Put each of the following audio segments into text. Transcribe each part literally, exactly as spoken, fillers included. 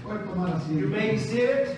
Puede tomar asiento. You may be seated.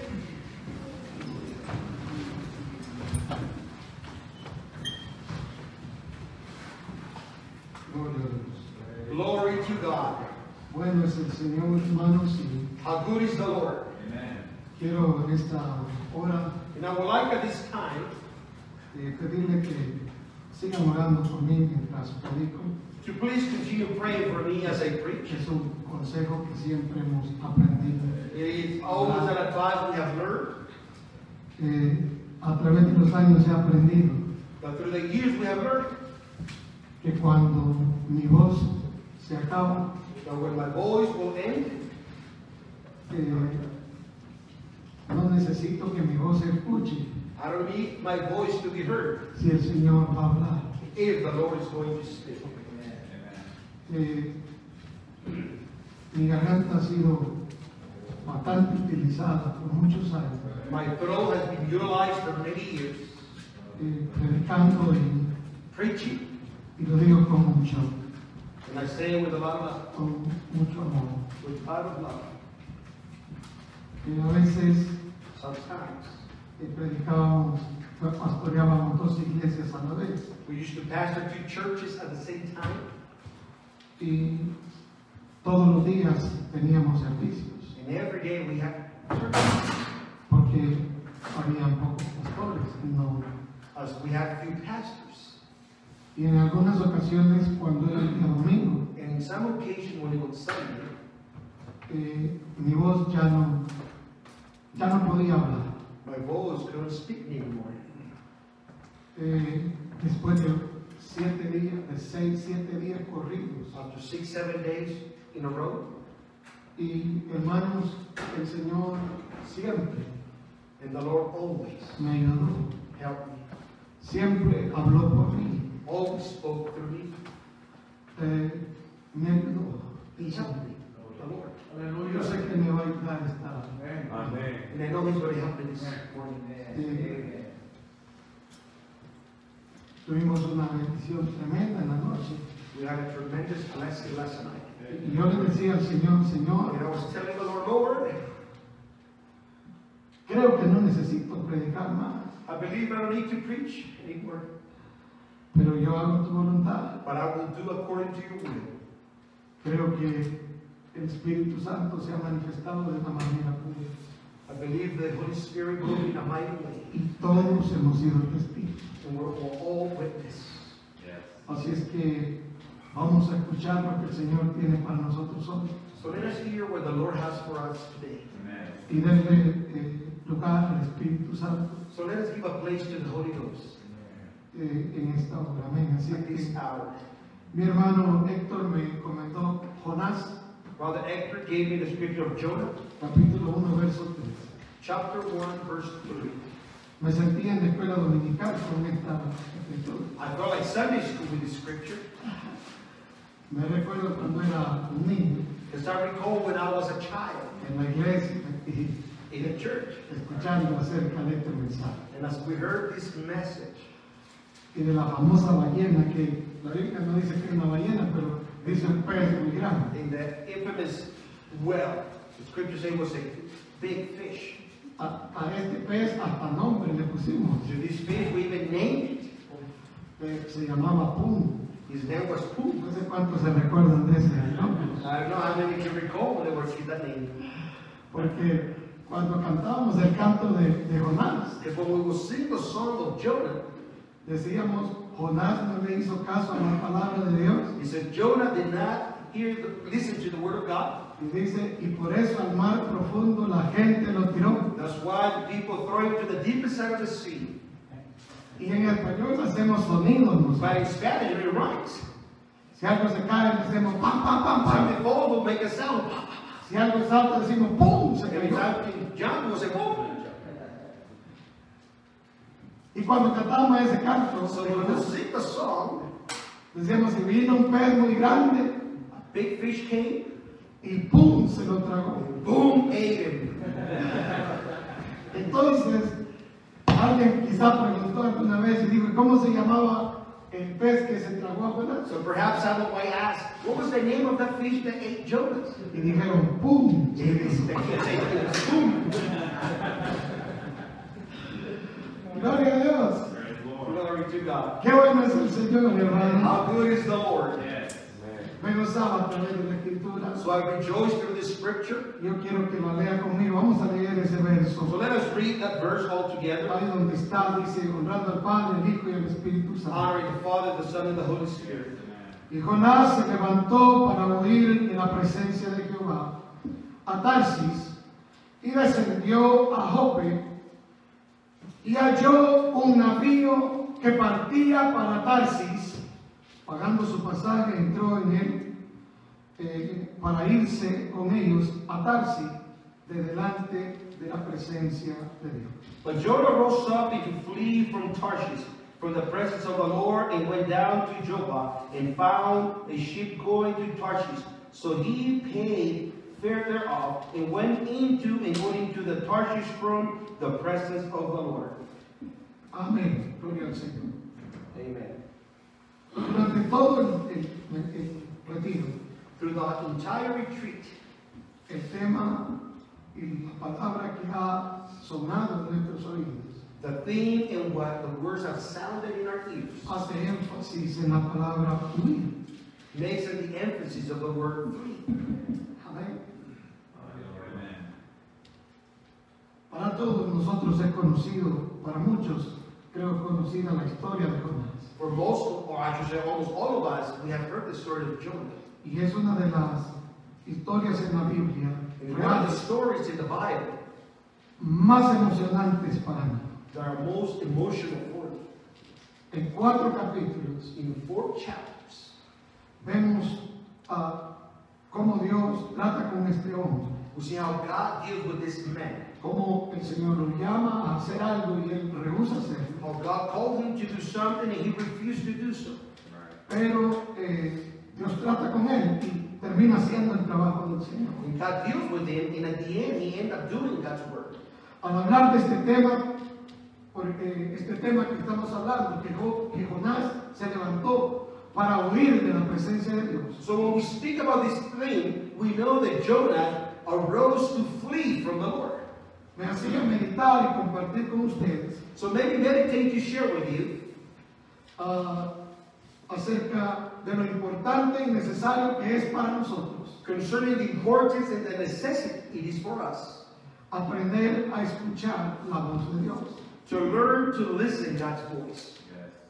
Glory to God. Bueno es el Señor, hermanos, y How good is the Lord. Amen. quiero en esta hora And I would like at this time eh, pedirle que sigan orando por mí mientras predico. to please continue praying for me as I preach. Es un consejo que siempre hemos aprendido. It is always an advice we have learned, Eh, a través de los años he aprendido but through the years we have learned que cuando mi voz se acaba, that when my voice will end, eh, no necesito que mi voz se escuche I don't need my voice to be heard si el Señor va a hablar. if the Lord is going to speak. Eh, mi garganta ha sido bastante utilizada por muchos años, My throat has been utilized for many years, eh, predicando y, preaching, y lo digo con mucho, and I say it with a lot of love, con mucho amor. with a lot of love. Eh, a veces Sometimes eh, predicábamos, pastoreábamos dos iglesias a la vez we used to pastor two churches at the same time, y todos los días teníamos servicios and every day we had church, porque había pocos pastores y no. as we had few pastors. Y en algunas ocasiones cuando era el día domingo, And in some occasion when it was Sunday, eh, mi voz ya no, ya no podía hablar. my voice couldn't speak anymore. Eh, después de siete días, de seis, siete días corridos. After six, seven days in a row, Y hermanos, el Señor siempre and the Lord always me ayudó, helped me, siempre habló por mí, always spoke through me. eh, me ayudó. He helped me, the Lord. Yo sé que me va a ayudar esta. Amen. And I know He's going to help me this morning. eh, Tuvimos una bendición tremenda en la noche. We had a tremendous blessing last night. Y yo le decía al Señor, And Señor, I was telling the Lord, Lord, creo que no necesito predicar más, I believe I don't need to preach anymore, pero yo hago tu voluntad. but I will do according to your will. Creo que el Espíritu Santo se ha manifestado de una manera pública I believe the Holy Spirit moved in a mighty way, y todos hemos sido testigos. and we're, we're all witness. Yes. Así es que vamos a escuchar lo que el Señor tiene para nosotros hoy So let us hear what the Lord has for us today. Amen. y darle eh, lugar al Espíritu Santo So let us give a place to the Holy Ghost eh, en esta hora. Amén. Así at this que hour. mi hermano Héctor me comentó Jonás, Brother Hector gave me the scripture of Jonah, capítulo uno, verso tres. chapter one, verse three. Me sentí en la escuela dominical con esta escritura. I felt like Sunday school with this scripture, Me recuerdo cuando era un niño because I recall when I was a child en la iglesia y in the church, escuchando acerca de este mensaje and as we heard this message, y de la famosa ballena, que la Biblia no dice que es una ballena, pero dice un pez muy grande. in the infamous well, the scripture says was a big fish. A, a este pez hasta nombre le pusimos. To this fish, we even named Eh, se llamaba Pum. it. His name was Pooh. No sé cuántos se recuerdan de ese nombre. I don't know how many can recall when they were seeing that name. Porque cuando cantábamos el canto de, de Jonás, Because when we will sing the song of Jonah, decíamos, Jonás no le hizo caso a la palabra de Dios. he said Jonah did not hear the, listen to the word of God. Y dice, y por eso al mar profundo la gente lo tiró. That's why the people throw him to the deepest side of the sea. Y en español hacemos sonidos nosotros. But in Spanish, it rhymes. Si algo se cae, decimos pam, pam, pam, pam. Something fall will make a sound. Si algo salta, decimos pum, se If cayó. something jump, will say, "Whoa." Y cuando cantábamos ese canto, So when we sing the song, decíamos, si vino un pez muy grande a big fish came, y pum, se lo tragó. boom, ate him. Entonces, alguien quizá preguntó alguna vez y dijo, ¿cómo se llamaba el pez que se tragó a Jonás. So perhaps someone might ask, what was the name of the fish that ate Jonas? Y dijeron, ¡pum! They can't say it. Boom. Gloria a Dios. Glory to God. Qué bueno es el Señor, hermano. How good is the Lord? Me gozaba a través de la Escritura. So I rejoice through this scripture. Yo quiero que lo lea conmigo. Vamos a leer ese So verso. let us read that verse all together. Ahí donde está, dice, honrando al Padre, al Hijo y al Espíritu Santo. Honoring the Father, the Son, and the Holy Spirit. Y Jonás se levantó para huir en la presencia de Jehová a Tarsis y descendió a Jope y halló un navío que partía para Tarsis. Pagando su pasaje, entró en él eh, para irse con ellos a Tarsis de delante de la presencia de Dios. But Jonah rose up to flee from Tarshish, from the presence of the Lord, and went down to Joppa, and found a ship going to Tarshish. So he paid fare thereof, and went into and went into the Tarshish from the presence of the Lord. Amén. Gloria al Señor. Amen. Durante todo el, el- el retiro, Through the entire retreat, el tema y la palabra que ha sonado en nuestros oídos the theme and what the words have sounded in our ears hace énfasis en la palabra huir. makes it the emphasis of the word flee. Amén. Para todos nosotros es conocido, para muchos creo conocida la historia de Jonás. For most, or I should say almost all of us, we have heard the story of Jonah. Y es una de las historias en la Biblia And one of the reales stories in the Bible más emocionantes para mí. that are most emotional for me. En cuatro capítulos In four chapters, vemos ah, cómo Dios trata con este hombre, we see how God deals with this man. cómo el Señor lo llama a hacer algo y él rehúsa hacerlo. How God called him to do something and he refused to do so. Pero eh, Dios trata con él y termina haciendo el trabajo del Señor. And God deals with him, and at the end, he ended up doing God's work. Al hablar de este tema, porque este tema que estamos hablando, que, Jo- que Jonás se levantó para huir de la presencia de Dios. So when we speak about this thing, we know that Jonah arose to flee from the Lord. Me hacía meditar y compartir con ustedes So maybe meditate to share with you ah, acerca de lo importante y necesario que es para nosotros concerning the importance and the necessity it is for us aprender a escuchar la voz de Dios to learn to listen God's voice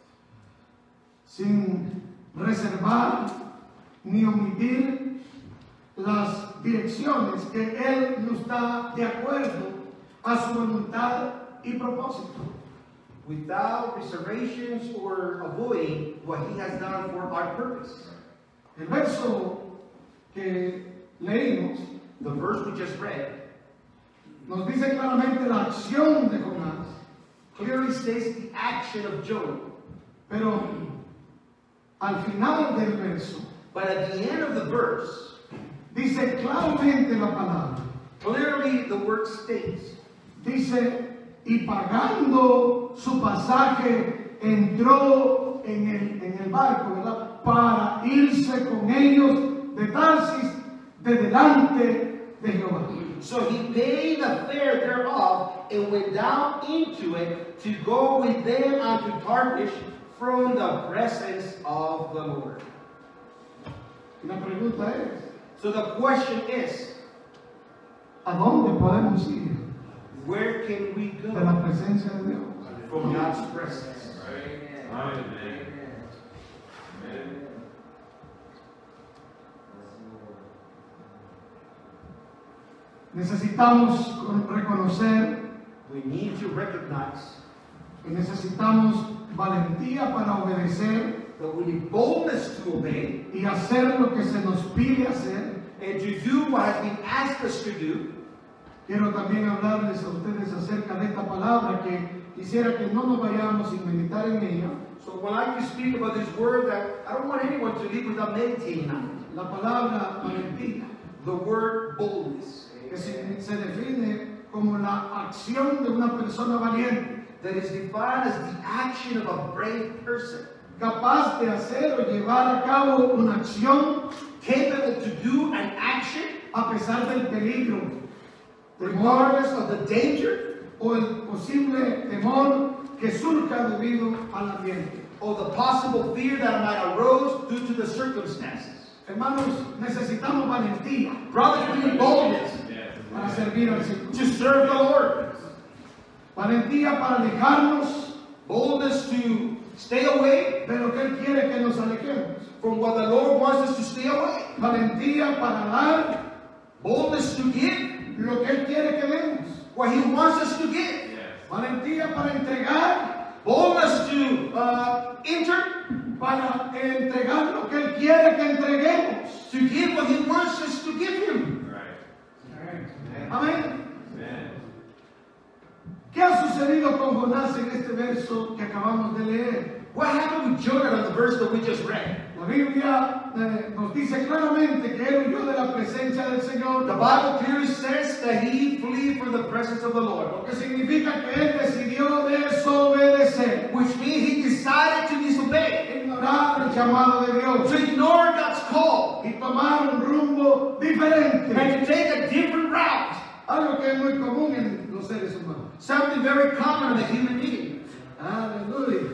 sin reservar ni omitir las direcciones que Él nos da de acuerdo a su voluntad y propósito. without reservations or avoiding what he has done for our purpose. El verso que leímos The verse we just read nos dice claramente la acción de Jonás, clearly states the action of Jonah. pero al final del verso But at the end of the verse, dice claramente la palabra. clearly the word states, Dice, y pagando su pasaje, entró en el, en el barco, ¿verdad? Para irse con ellos de Tarsis, de delante de Jehová. so he paid the fare thereof and went down into it to go with them unto Tarshish from the presence of the Lord. Y la pregunta es, So the question is, ¿a dónde podemos ir where can we de go la presencia de Dios? from God's presence? Necesitamos con- reconocer We need to recognize y necesitamos valentía para obedecer that we need boldness to obey y hacer lo que se nos pide hacer. and to do what has been asked us to do. Quiero también hablarles a ustedes acerca de esta palabra que quisiera que no nos vayamos sin meditar en ella. So when I like to speak about this word, that I don't want anyone to leave without meditating on La palabra valentía, it. The word boldness, que se, se define como la acción de una persona valiente that is defined as the action of a brave person. capaz de hacer o llevar a cabo una acción capable to do an action, a pesar del peligro, temor regardless of the danger o el posible temor que surja debido al ambiente. or the possible fear that might arise due to the circumstances. Hermanos, necesitamos valentía Brothers, we need boldness para servir al Señor. to serve the Lord, Valentía para alejarnos boldness to stay away de lo que Él quiere que nos alejemos. from what the Lord wants us to stay away, Valentía para dar boldness to give lo que Él quiere que demos. what He wants us to give, Valentía para entregar, boldness to uh, enter, para entregar lo que Él quiere que entreguemos. to give what He wants us to give Him. Amén. ¿Qué ha sucedido con Jonás en este verso que acabamos de leer? What happened with Jonah in the verse that we just read? La Biblia eh, nos dice claramente que él huyó de la presencia del Señor, The Bible clearly says that he fled from the presence of the Lord, lo que significa que él decidió desobedecer, which means he decided to disobey, ignorar el llamado de Dios to ignore God's call, y tomar un rumbo diferente, and to take a different route, algo que es muy común en los seres humanos. something very common in the human being. Aleluya.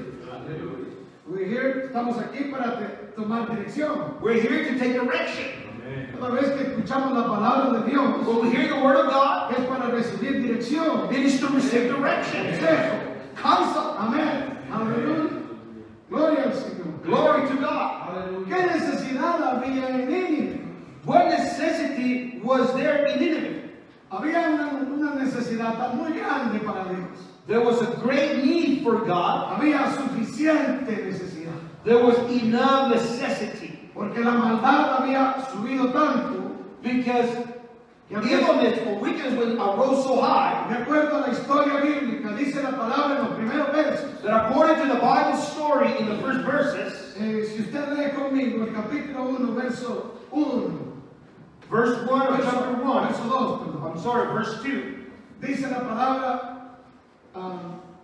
We're here, estamos aquí para te- tomar dirección. We're here to take direction. Cada vez que escuchamos la palabra de Dios, When we hear the word of God, es para recibir dirección, it is to receive direction, consejo. counsel. Amén. Aleluya. Gloria al Señor. Glory to God. ¿Qué necesidad había en Nínive? What necessity was there in Nineveh? Había una, una necesidad muy grande para Dios. There was a great need for God. Había suficiente necesidad. There was enough necessity. Porque la maldad había subido tanto Because que había, evilness or wickedness was arose so high de acuerdo a la historia bíblica, dice la palabra en los primeros versos. that according to the Bible story in the first verses, Eh, si usted lee conmigo el capítulo uno, verso uno, verse one of verso, chapter one, verso dos, perdón. I'm sorry, verse two, Dice la palabra, ah,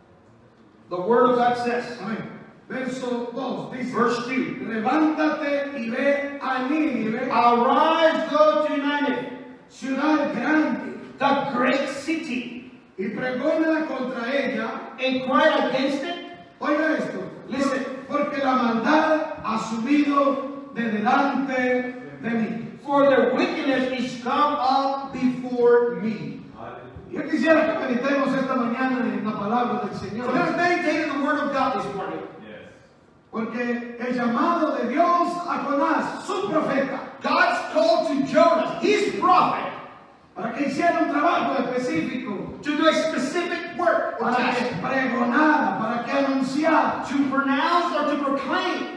the word of God says, amén. Verso dos, dice, verse two, levántate y ve a Nínive, arise, go to Nineveh, ciudad grande, the great city, y pregona contra ella. and cry against it. Oiga esto, Listen. porque la maldad ha subido de delante de mí. For their wickedness is come up before me. Yo quisiera que meditemos esta mañana en la palabra del So Señor, let's meditate on the word of God this morning. porque el llamado de Dios a Jonás, su profeta, God's call to Jonas, his prophet, para que hiciera un trabajo específico, to do a specific work or para que task, pregonara, para que anunciara. to pronounce or to proclaim.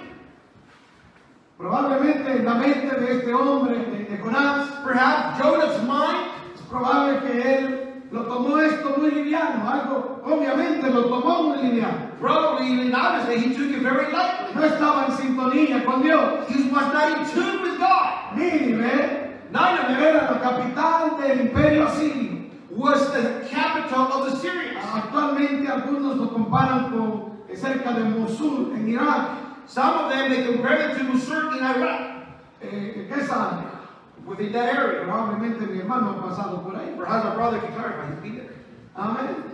Probablemente en la mente de este hombre, de, de Jonás, Perhaps Jonah's mind, es probable que él lo tomó esto muy liviano, algo, obviamente lo tomó muy liviano. probably even obviously, he took it very lightly. No estaba en sintonía con Dios. He was not in tune with God. Nínive Nineveh era la capital del imperio asirio. was the capital of the Syrians. Actualmente algunos lo comparan con eh, cerca de Mosul, en Irak. Some of them, they compare it to Mosul in Iraq, Eh, ¿Qué sabe? within that area. Probablemente mi hermano ha pasado por ahí. Perhaps our brother can clarify. He's been there. Amén.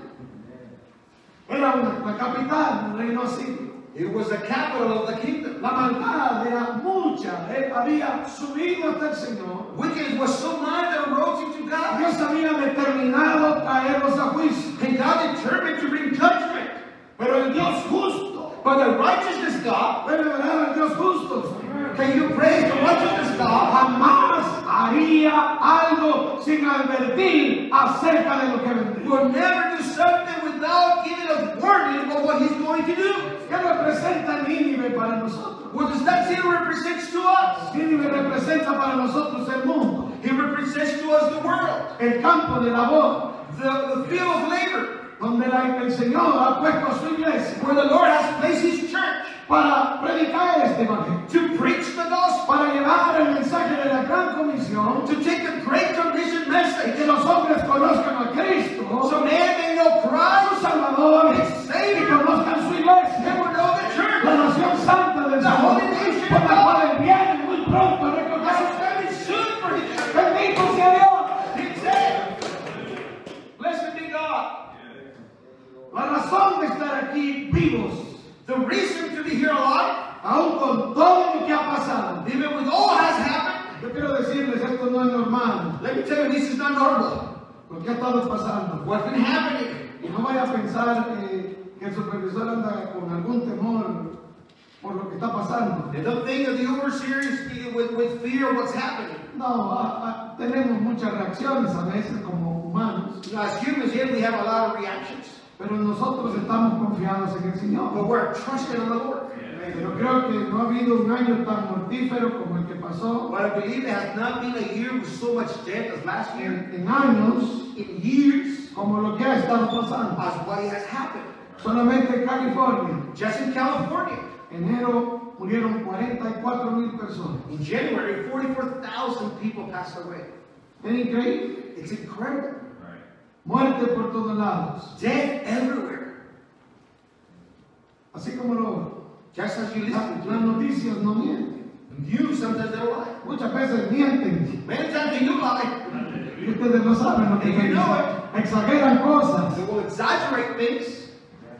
Era una, la capital del reino asirio. It was the capital of the kingdom. La maldad era mucha, eh, había subido hasta el Señor. Wickedness was so mighty that arose into God. Dios había determinado traerlos a juicio. And God determined to bring judgment. Pero el Dios justo, But the righteousness God, puede velar al Dios justo, can you praise the righteousness God? jamás haría algo sin advertir acerca de lo que vendría. Will never do something without giving us warning of what He's going to do. ¿Qué representa Nínive para nosotros? What does that city represents to us? Nínive representa para nosotros el mundo, It represents to us the world, el campo de labor, the, the field of labor, donde la- el Señor ha puesto su iglesia where the Lord has placed His church para predicar este evangelio, to preach the gospel, para llevar el mensaje de la gran comisión to take the Great Commission y message, que los hombres conozcan a Cristo, so man may know su Christ, Salvador, His y Savior, conozcan su iglesia, and will know the church, la nación santa pasando. Let me tell you, this is not normal. Lo que ha estado pasando. What's been happening? Y no vaya a pensar que, que el supervisor anda con algún temor por lo que está pasando. And don't think of the overseer is with, with fear of what's happening. No, ah, ah, tenemos muchas reacciones a veces como humanos, You know, as humans here, we have a lot of reactions. pero nosotros estamos confiados en el But Señor. we're trusting on the Lord. Pero creo que no ha habido un año tan mortífero como el que pasó. But I believe there has not been a year with so much death as last year. En, en años In years, como lo que ha estado pasando. as what has happened. Solamente en California, Just in California, enero murieron cuarenta y cuatro mil personas. in January, forty-four thousand people passed away. Es increíble. It's incredible. Muerte por todos lados. Death everywhere. Así como lo Just as you las, listen las to noticias no mienten. you, sometimes they'll lie. Muchas veces mienten. Many times they do lie. Y ustedes no saben lo que And you know dicen. Exageran cosas. They will exaggerate things.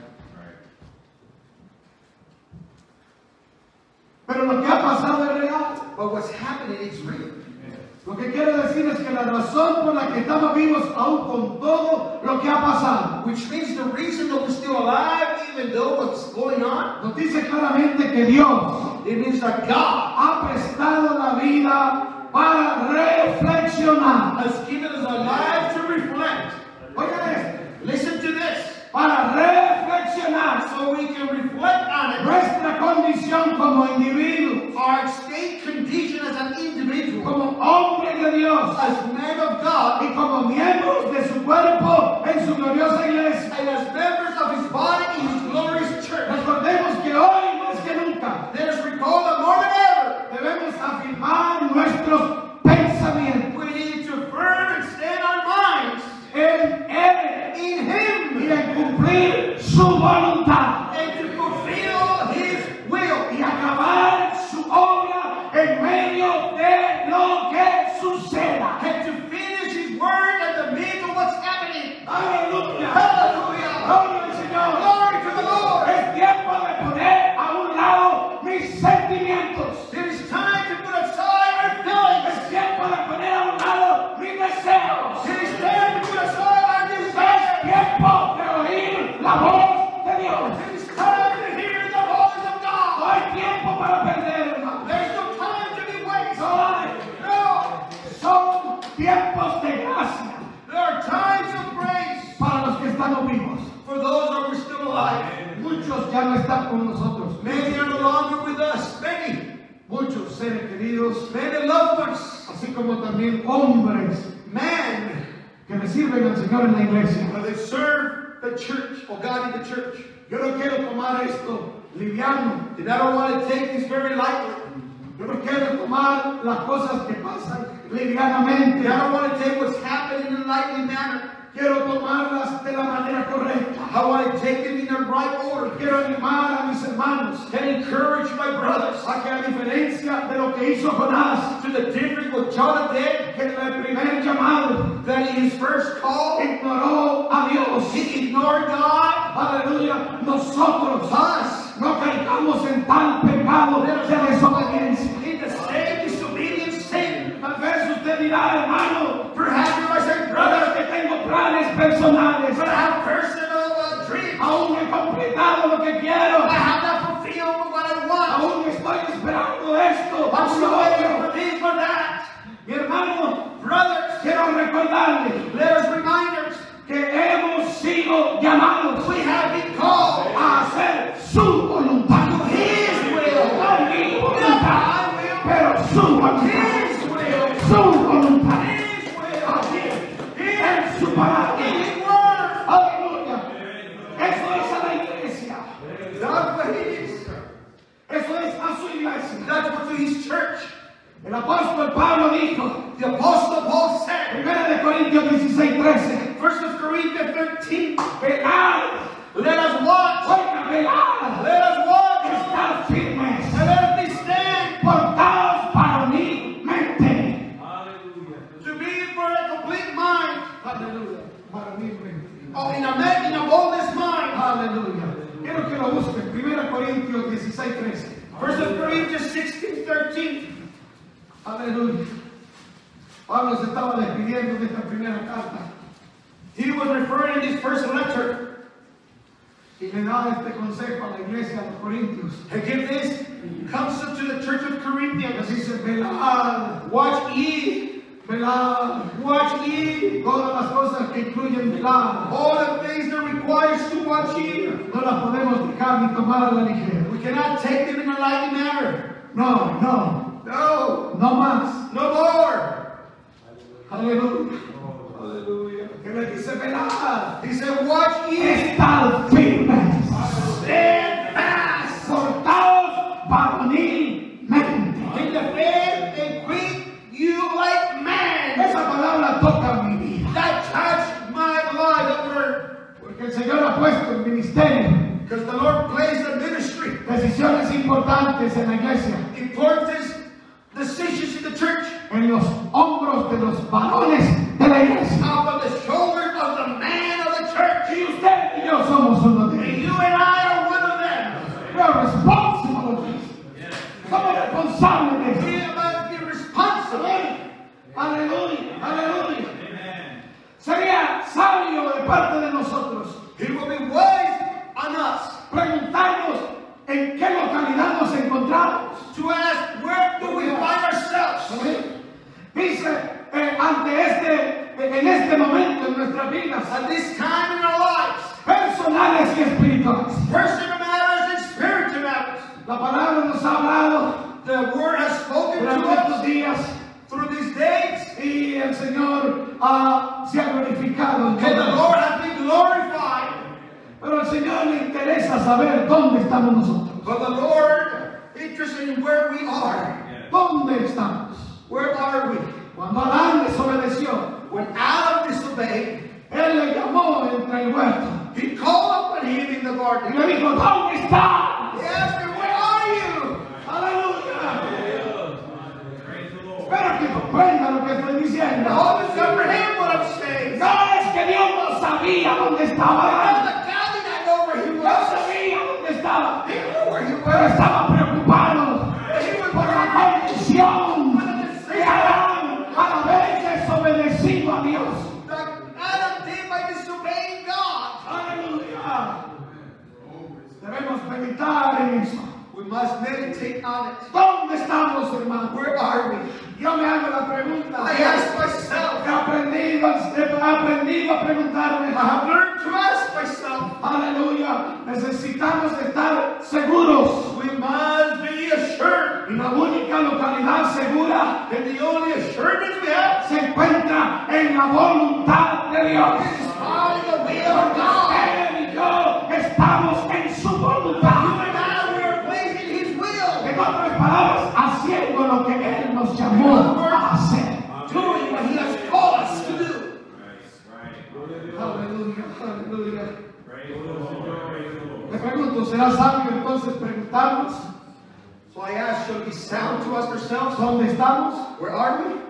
Pero lo que ha pasado es real. But what's happening is real. Lo que quiero decir es que la razón por la que estamos vivos aún con todo lo que ha pasado, Which means the reason that we're still alive, even though what's going on, nos dice claramente que Dios it means that God ha prestado la vida para reflexionar. has given us a life to reflect. Oigan esto, Listen to this. para reflexionar So we can reflect on it. nuestra condición como individuos, Our state condition as an individual, como hombres de Dios as men of God, y como miembros de su cuerpo en su gloriosa iglesia. and as members of His body in His glorious church. Recordemos que hoy más que nunca Let us recall that more than ever, debemos afirmar nuestros pensamientos we need to firm and stand our minds en Él in y Him en cumplir su voluntad and to fulfill His will y acabar su obra en medio de lo que suceda. and to finish His word in the midst of what's happening. Aleluya. Hallelujah! Gloria al Señor. Glory to the Lord! Es tiempo de poner a un lado mis sentimientos. It is time to put aside our feelings. Es tiempo de poner a un lado mis deseos. It is time to put aside our Es desires. tiempo de oír la voz de Dios. It is time to hear the voice of No God. hay tiempo para perder, hermano. There's no time to be wasted. No hay. No. Son tiempos de gracia There are times of grace para los que estamos vivos. for those that are still alive. Muchos ya no están con nosotros. Many are no longer with us. Many. Muchos seres queridos, Many loved ones. así como también hombres Men. que le sirven al Señor en la iglesia. But they serve the church or God in the church. Yo no quiero tomar esto liviano. And I don't want to take this very lightly. Yo no quiero tomar las cosas que pasan And livianamente. I don't want to take what's happening in a lightly manner. Quiero tomarlas de la manera correcta. I want to take it in the right order. Quiero animar a mis hermanos And encourage my brothers a que a diferencia de lo que hizo Jonás, to the difference what Jonah did, que en el primer llamado that in his first call, ignoró a Dios. he ignored God. Aleluya. Nosotros Us. no caigamos en tal pecado de desobediencia. In the same disobedient sin. Tal vez usted dirá, hermano, Perhaps you might say, brother, brother, que tengo planes personales. but I have personal uh, dreams. Aún no he completado lo que quiero. I have not fulfilled what I want. Aún estoy esperando esto. I'm aún still lo waiting otro. for this or that. Mi hermano, Brothers, quiero recordarle let us remind us, que hemos sido llamados we have been called a hacer su voluntad. to His will. No mi Not voluntad, my will, pero su voluntad. His will. Su voluntad. His will. Aquí, en su palabra. In His word. Aleluya. Eso es a la iglesia. That's what He is. Eso es a su iglesia. That's what to His church. El apóstol Pablo dijo, The Apostle Paul said, primera de Corintios dieciséis, trece, First of Corinthians thirteen, velar, let us watch, oiga, velar, let us watch, estar firmes, and let us be stand, portados varonilmente. to be for a complete mind, Aleluya, varonilmente. or in a man, in a boldness mind. Aleluya. Quiero que lo busquen, primera Corintios dieciséis, trece. First of Corinthians sixteen, thirteen. Aleluya. Pablo se estaba despidiendo de esta primera carta He was referring in this first letter. y le da este consejo a la iglesia de los Corintios. He give this counsel to the church of Les Corinthians. dice, velad, Watch ye, velad, watch ye. todas las cosas que incluyen velar, All the things that requires to watch ye. no las podemos dejar ni tomar a la ligera. We cannot take them in a light manner. No, no, No, no más. no more. Aleluya. Hallelujah. Que le dice, velad, He said, watch ye, estad firmes, stand fast portaos varonilmente. in the faith and quit you like man. Esa palabra toca mi vida, That touched my life, that word. porque el Señor ha puesto el ministerio, Because the Lord placed the ministry, decisiones importantes en la iglesia, important decisions in the church, en los hombros de los varones de la iglesia. out of the shoulders of the man of the church. Y usted y yo somos uno de And ellos. you and I are one of them. We are responsible of this. Somos responsables de We eso. must be responsible. Aleluya, aleluya. Sería sabio de parte de nosotros He will be wise on us preguntarnos en qué localidad nos encontramos. to ask, where do we find ourselves? ¿Sí? Dice, eh, ante este, eh, en este momento en nuestras vidas, At this time in our lives, personales y espirituales. personal matters and spiritual matters. La palabra nos ha hablado The word has spoken to durante estos us días through these days. y el Señor ah, se ha glorificado en And the todo. Lord has been glorified. Pero al Señor le interesa saber dónde estamos nosotros. But the Lord interested in where we are. ¿Dónde estamos? Where are we? Cuando Adán desobedeció, When Adam disobeyed, Él le llamó entre el huerto he called upon him in the y garden. le dijo, ¿dónde estás? He asked him, where are you? Aleluya. Espero que comprenda lo que estoy diciendo. Now let's comprehend what I'm saying. No es que Dios no sabía dónde estaba Now Adán. the God did not know where he No was. sabía dónde estaba. He knew where he Pero was. estaba preocupado He was por la worried condición de Adán al haber desobedecido a Dios. that Adam did by disobeying God. Aleluya. Debemos meditar en eso. We must meditate on it. ¿Dónde estamos, hermano? Where are we? Yo me hago la pregunta. I ask myself. He aprendido, he aprendido a preguntarme. I have learned to ask myself. Aleluya. Necesitamos estar seguros. We must be assured. Y la única localidad segura And the only assurance we have se encuentra en la voluntad de Dios. is found in the will of God. Él y yo estamos en su You voluntad. and I, we are placed in His will. En otras palabras, haciendo lo que Él nos llamó a hacer. Doing what He has called us to do. Aleluya, aleluya. Le pregunto, ¿será sabio entonces preguntarnos So I ask, shall we sound to us ourselves? dónde estamos? Where are we?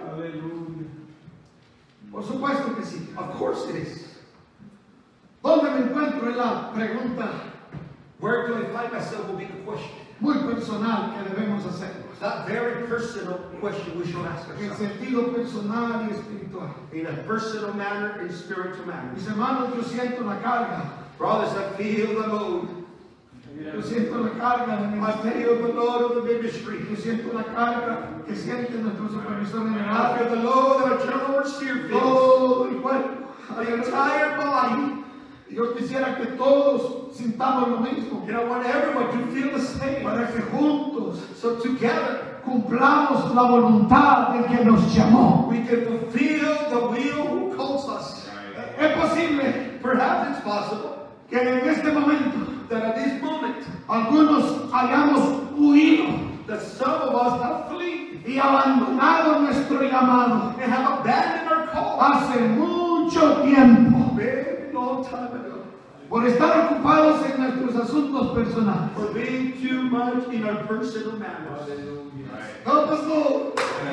Por supuesto que sí. Of course it is. ¿Dónde me encuentro? Es la pregunta Where do I find myself will be the question. muy personal que debemos hacernos. That very personal question we should ask En ourselves. sentido personal y espiritual. In a personal manner and spiritual manner. Mis hermanos, yo siento la carga. Brothers, I feel the load. Yo siento la carga de mi I ministerio. feel the load of the ministry. Yo siento la carga que siente nuestro supervisor I general. feel the load that our general overseer feels. Todo el cuerpo. The entire body. Yo quisiera que todos sintamos lo mismo. And I want everyone to feel the same. Para que juntos So together, cumplamos la voluntad del que nos llamó. we can fulfill the will who calls us. Es posible Perhaps it's possible que en este momento that at this moment, algunos hayamos huido that some of us have fled y abandonado nuestro llamado and have abandoned our call hace mucho tiempo a very long time ago por estar ocupados en nuestros asuntos personales. for being too much in our personal matters. No, pastor.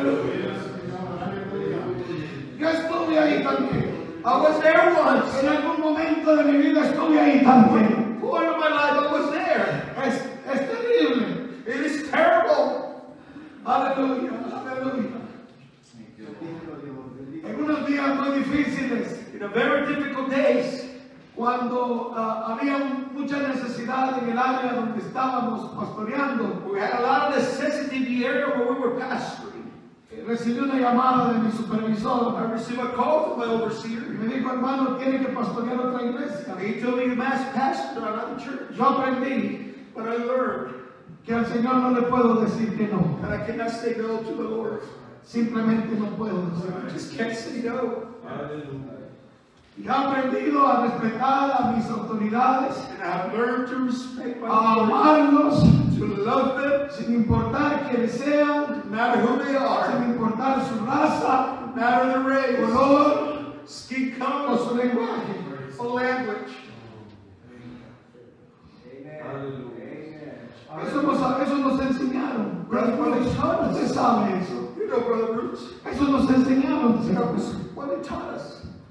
Yo estuve ahí también. I was there once. En algún momento de mi vida estuve ahí también. Point of my life, I was there. Es, es terrible. It is terrible. Aleluya, aleluya. días muy difíciles, in a very difficult days, cuando uh, había mucha necesidad en el área donde estábamos pastoreando, we had a lot of necessity in the area where we were pastoring. recibí una llamada de mi supervisor I received a call from my y overseer. me dijo, hermano, tiene que pastorear otra iglesia. He told me to mass pastor another church. Yo aprendí But I learned que al Señor no le puedo decir que no. that I cannot say no to the Lord. Simplemente no puedo I decir. just can't say no. Y he aprendido a respetar a mis autoridades, And I have learned to respect my a authorities, amarlos, to love them, sin importar quiénes sean, no matter who they are, sin importar su raza, no matter the race, color skin o color, su lenguaje. or language. Eso nos, eso nos enseñaron. Usted sabe eso. You know, Brother Bruce, Eso nos enseñaron, that was señor. what they taught us.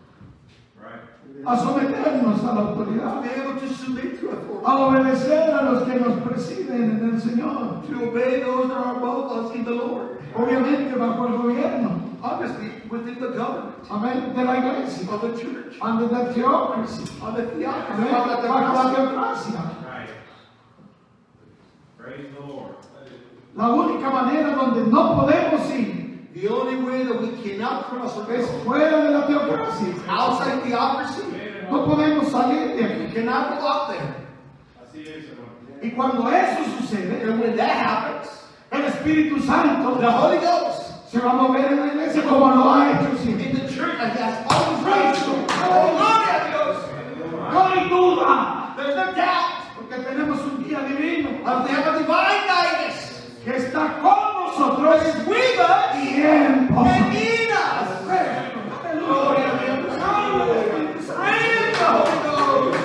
A someternos a la To autoridad, be able to submit to authority, a obedecer a los que nos presiden en el Señor. to obey those that are above us in the Lord. Obviamente bajo el gobierno, Obviously, within the government amén, de la iglesia, of the church, under the theocracy, on the theocracy, amén, on the bajo la theocracy. teocracia. Right. Praise the Lord. La única manera donde no podemos ir The only way that we cannot cross or es go fuera de la teocracia. outside theocracy, No podemos salir de we aquí. cannot go out there. Así es, hermano. Y cuando eso sucede, And when that happens, el Espíritu Santo the Holy Ghost se va a mover en la iglesia como lo ha hecho siempre. in the church, and He has always raised you. Oh, glory to Dios. No hay duda, There's no doubt porque tenemos un guía divino of we have a divine guidance que está con that nosotros is with us y en and vosotros. in us. Glory to Dios. Aleluya. Praise the Holy Ghost.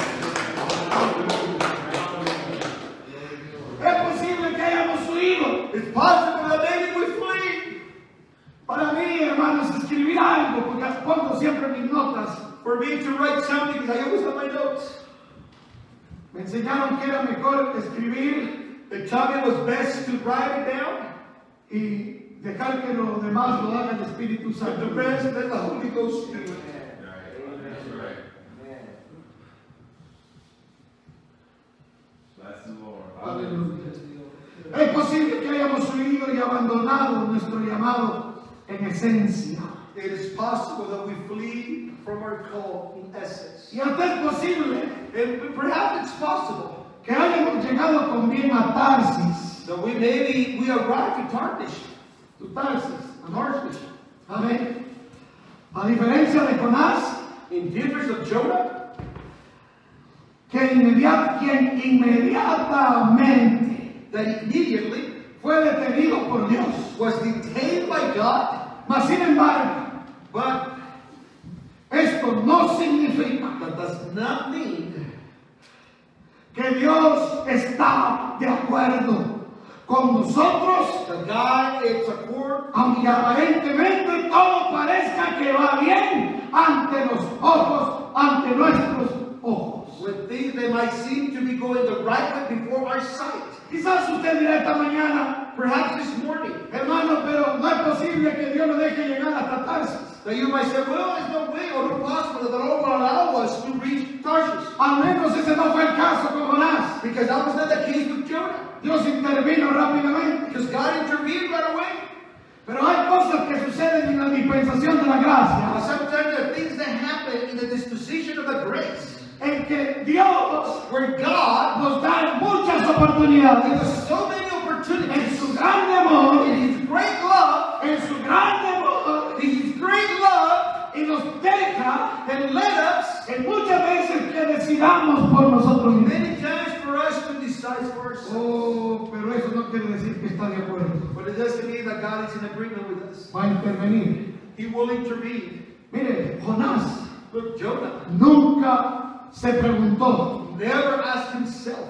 Es posible que hayamos huido. It's possible that maybe we flee. Para mí, hermanos, escribir algo, porque pongo siempre mis notas. For me to write something, because I always have my notes. Me enseñaron que era mejor escribir They taught me it was best to write it down, y dejar que lo demás lo haga el Espíritu and the Santo. rest let the Holy Ghost do it. That's right. Bless the Lord. Aleluya. Es posible que hayamos huido y abandonado nuestro llamado en esencia. It is possible that we flee from our call in essence. Y hasta es posible And perhaps it's possible que hayamos llegado con bien a Tarsis. that we maybe we arrived to Tarshish. Tu Tarsis. Tarshish. Amén. A diferencia de Jonás, In difference of Jonah, que inmediat- quien inmediatamente that immediately fue detenido por Dios. was detained by God, Mas sin embargo, but esto no significa that does not mean que Dios está de acuerdo con nosotros, that God is accord, aunque aparentemente todo parezca que va bien ante los ojos, ante nuestros ojos. when things they might seem to be going the right way before our sight. Quizás usted dirá esta mañana, Perhaps this morning, hermano, pero no es posible que Dios lo deje llegar hasta Tarsis. that you might say, well, there's no way or no possible that the Lord will allow us to reach Tarshish. Al menos ese no fue el caso con Jonás. Because that was not the case with Jonah. Dios intervino rápidamente. Because God intervened right away. Pero hay cosas que suceden en la dispensación de la Now, gracia, sometimes there are things that happen in the disposition of the grace, en que Dios where God nos da muchas gives oportunidades us so many en opportunities su grande amor, in His great love, en su grande amor, in His great love, y nos deja and let us en muchas veces que decidamos por nosotros mismos. many times for us to decide for ourselves. Oh, pero eso no quiere decir que está de acuerdo. But it doesn't mean that God is in agreement with us. Va a intervenir. He will intervene. Mire, Jonás Look, Jonah nunca se preguntó, never asked himself.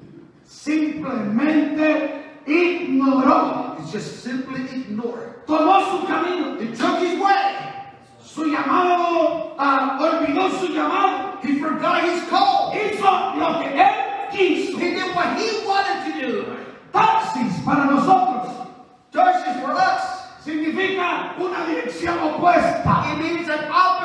simplemente ignoró, He just simply ignored. tomó su camino, He took his way. su llamado, ah, olvidó su llamado, He forgot his call. hizo lo que él quiso. He did what he wanted to do. Tarsis para nosotros Tarshish for us, significa una dirección opuesta. it means an opposite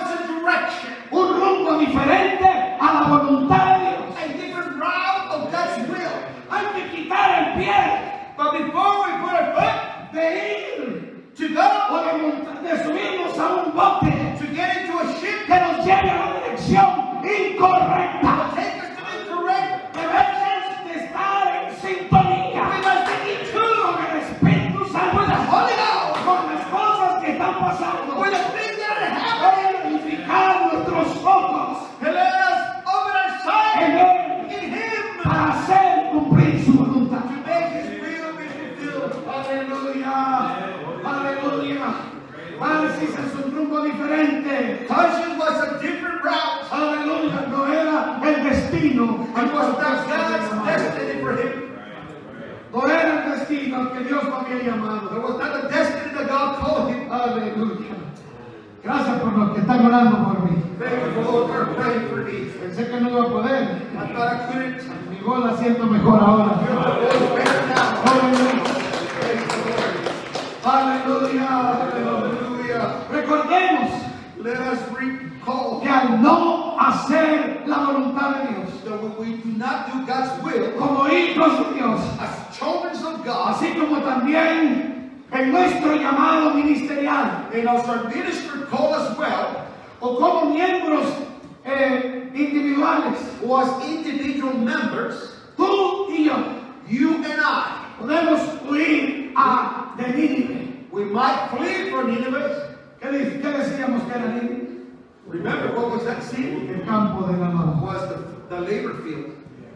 a un bote to get into a ship que nos lleve a la dirección incorrecta. that will take us to the incorrect Debemos de estar en sintonía We must be in tune con el Espíritu Santo, with the Holy Ghost, con las cosas que están pasando. with the things that are happening, Edificar nuestros ojos and let us open our en sight Él in Him para hacer cumplir su voluntad. to make His will be fulfilled. Aleluya, aleluya. Tarsis es un rumbo diferente. Tarshish was a different route. Aleluya, no era el destino. It was not God's destiny for him. No era el destino que Dios lo había llamado. It was not the destiny that God called him. Aleluya. Gracias por los que están orando por mí. Thank you for those who are praying for me. Pensé que no iba a poder. I thought I couldn't. Mi voz la siento mejor ahora. It's better now. Aleluya. Thank you, Lord. Aleluya. Hallelujah. Recordemos Let us recall que al no hacer la voluntad de Dios, that when we do not do God's will, como hijos de Dios, as children of God, así como también en nuestro llamado ministerial, and as our minister call as well, o como miembros eh, individuales, or as individual members, tú y yo you and I, podemos huir a de Nínive. we might flee from Nineveh. ¿Qué, di- qué decíamos que era Nínive? Remember what was that scene? El campo de la lava. Was the, the labor field.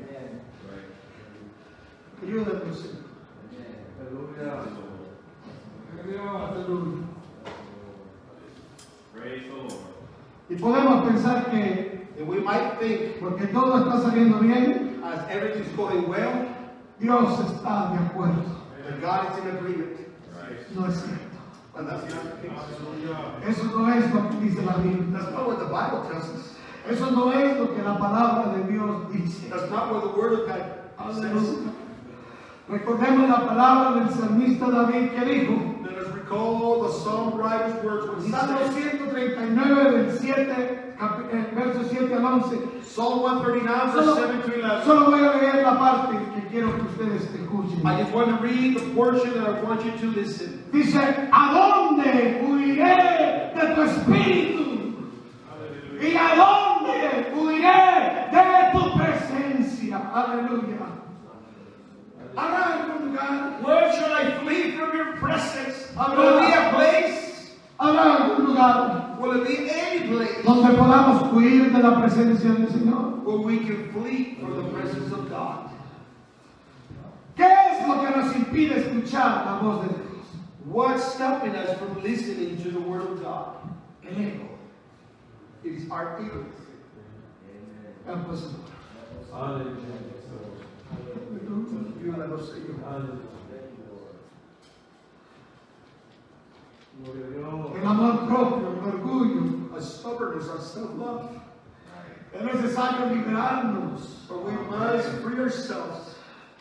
Ayúdanos, Señor. Aleluya. Praise the Lord. Y podemos pensar que And we might think, porque todo está saliendo bien, as everything's going well, Dios está de acuerdo. that God is in agreement. Right. No es cierto. But that's not the case. Eso no es lo que dice la Biblia. That's not what the Bible tells us. Eso no es lo que la palabra de Dios dice. That's not what the Word of God says. Aleluya. Recordemos la palabra del salmista David que dijo, Let us recall the psalm writer's words when he Salmo said, ciento treinta y nueve del siete, capi- eh, versos siete al once. Psalm one thirty-nine, verse Solo, seven to eleven. solo voy a leer la parte que quiero que ustedes escuchen. I just want to read the portion that I want you to listen. Dice, ¿a dónde huiré de tu espíritu? ¿Y a dónde huiré de tu presencia? Aleluya. ¿Habrá algún lugar? Where shall I flee from your presence? Habrá- Will it be a place? ¿Habrá algún lugar Will it be any place donde podamos huir de la presencia del Señor? where we can flee from the presence of God? ¿Qué es lo que nos impide escuchar la voz de Dios? What's stopping us from listening to the Word of God? El ego. It is our ego. El pastor. You let us say you. El amor propio, el orgullo. A stubbornness, a self-love. Es necesario liberarnos. But we must free ourselves.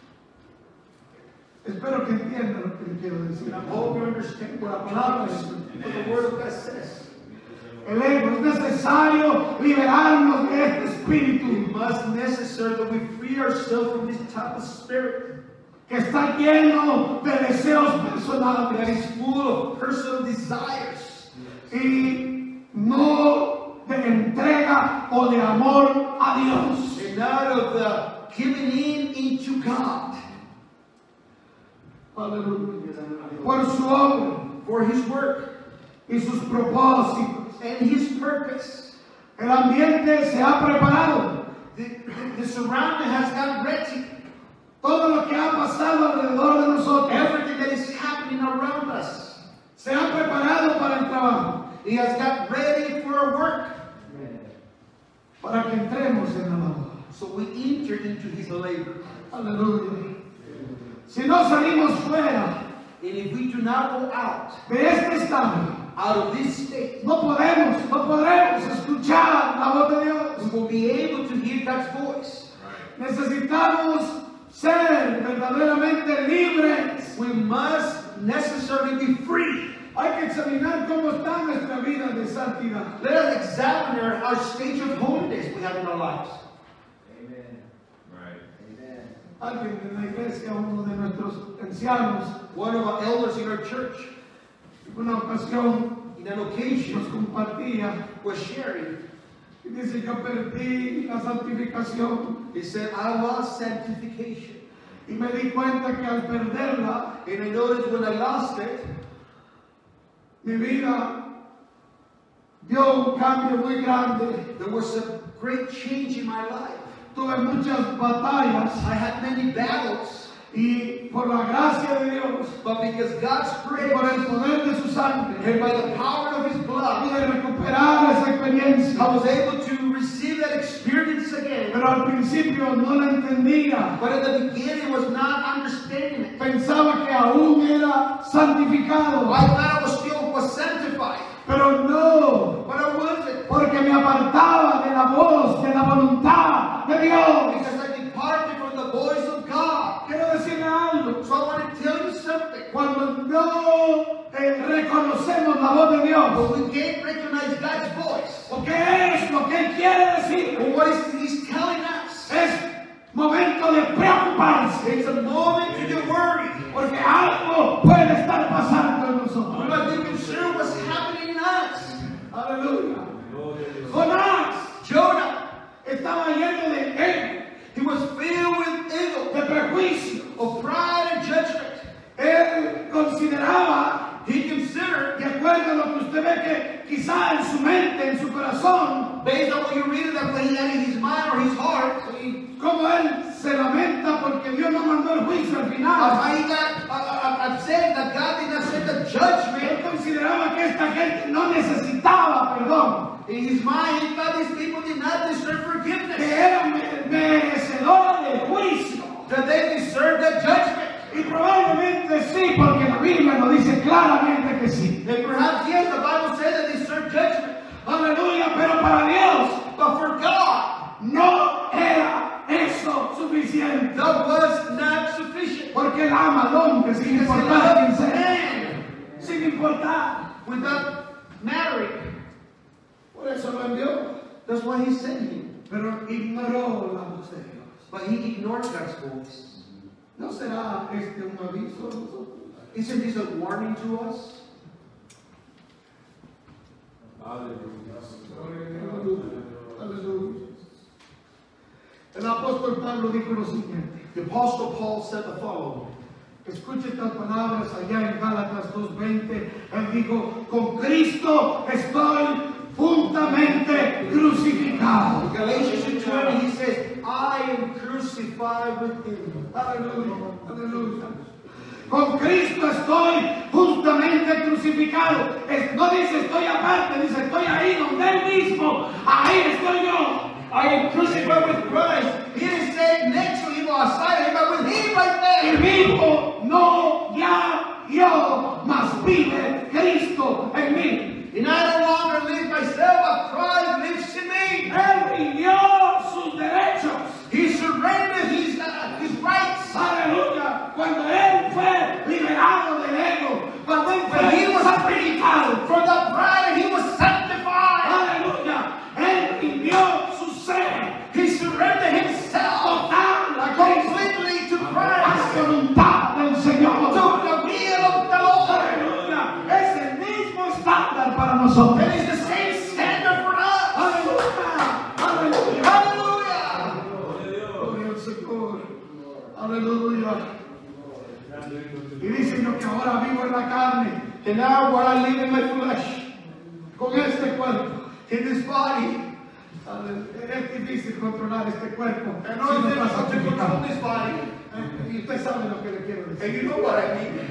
Espero que entiendan lo que les quiero decir. And I hope you understand what La palabra de Dios. what the Word of God says. El ego, es necesario liberarnos de este It espíritu must necessary that we free ourselves from this type of spirit que está lleno de deseos that personales is full of personal desires y no de entrega o de amor a Dios. and not of the giving in into God Aleluya. Por su obra for His work y sus propósitos. and His purpose. El ambiente se ha preparado. The, the, the surrounding has got ready. Todo lo que ha pasado alrededor de nosotros Everything that is happening around us, se ha preparado para el trabajo, He has got ready for our work. para que entremos en la labor. So we enter into His labor. Aleluya. Si no salimos fuera And if we do not go out, de este estado, out of this state, no podemos, no podremos escuchar la voz de Dios. we will be able to hear God's voice. Necesitamos ser verdaderamente libres. We must necessarily be free. Hay que examinar cómo está nuestra vida de santidad. Let us examine our, our stage of holiness we have in our lives. Right. Alguien en la iglesia, uno de nuestros ancianos, One of our elders in our church, en una ocasión in an nos occasion, compartía was sharing. y dice, yo perdí la santificación He said, I lost sanctification. y me di cuenta que al perderla, And I noticed when I lost it, mi vida dio un cambio muy grande. there was a great change in my life. Tuve muchas batallas I had many battles, y por la gracia de Dios but because God's y grace por el poder de su sangre and by the power of His blood, pude recuperar esa experiencia. I was able to receive that experience again. Pero al principio no la entendía. But in the beginning, I was not understanding it. Pensaba que aún era santificado, I thought I was still was sanctified, pero no, but I wasn't, porque me apartaba de la voz, de la voluntad de Dios. because I departed from the voice of God. Quiero decirle algo. So I want to tell you something. Cuando no eh, reconocemos la voz de Dios, But we can't recognize God's voice. lo que es, lo que Él quiere decir, And what is He's telling us? es momento de preocuparse, It's a moment to get worried. porque algo puede estar pasando en nosotros. We must be concerned what's happening in us. Aleluya. Jonás Jonah, estaba lleno de ego, he was filled with ego, de prejuicio. of pride and judgment. Él consideraba, He considered, de acuerdo a lo que usted ve que quizá en su mente, en su corazón, based on what you read, that what he had in his mind or his heart, como él se lamenta porque Dios no mandó el juicio al of final. how he got uh, uh, upset that God did not send the judgment. Él consideraba que esta gente no necesitaba perdón, In his mind, he thought these people did not deserve que forgiveness, eran me- merecedores de juicio. that they deserved that judgment. Y probablemente sí, porque la Biblia nos dice claramente que sí. And perhaps, yes, the Bible says that they deserve judgment. Aleluya, pero para Dios But for God, no era eso suficiente. that was not sufficient. Porque él ama al hombre sin Because he importar quién loved sea. man Sin importar. without mattering. Por eso lo envió. That's why he sent him. Pero ignoró la voz de Dios. But he ignored God's voice. ¿No será este un aviso a nosotros? Isn't this a warning to us? Aleluya. El apóstol Pablo dijo lo siguiente. The Apostle Paul said the following. Escuche estas palabras allá en Gálatas dos veinte. Él dijo, con Cristo estoy juntamente crucificado. In Galatians two twenty, he says, I am crucified with him. Aleluya, aleluya. Con Cristo estoy juntamente crucificado. Es- no dice estoy aparte, dice estoy ahí donde Él mismo. Ahí estoy yo. I am crucified with Christ. He didn't say next to him or aside of him, but with him right Y there. vivo no ya yo, mas vive Cristo en mí. And I no longer live myself, but Christ lives in me. Él rindió sus derechos. He surrendered his, uh, his rights. Aleluya. Cuando Él fue liberado del ego, cuando Él When he fue was santificado. from the pride, he was sanctified. Aleluya. Él rindió su ser He surrendered himself total a Cristo, completely to a la Christ, voluntad del to Señor. the will of the Lord. Aleluya. Es el mismo estándar para nosotros. It is the same standard for us. Aleluya. Aleluya. Hallelujah. Gloria al Señor. Aleluya. Y dice yo que ahora vivo en la carne, And now while I live in my flesh, con este cuerpo. in this body, Ale- Es difícil controlar este cuerpo. I si know no it's está difficult to control santificado. this body, Eh, Y usted sabe lo que le quiero and decir. you know what I mean.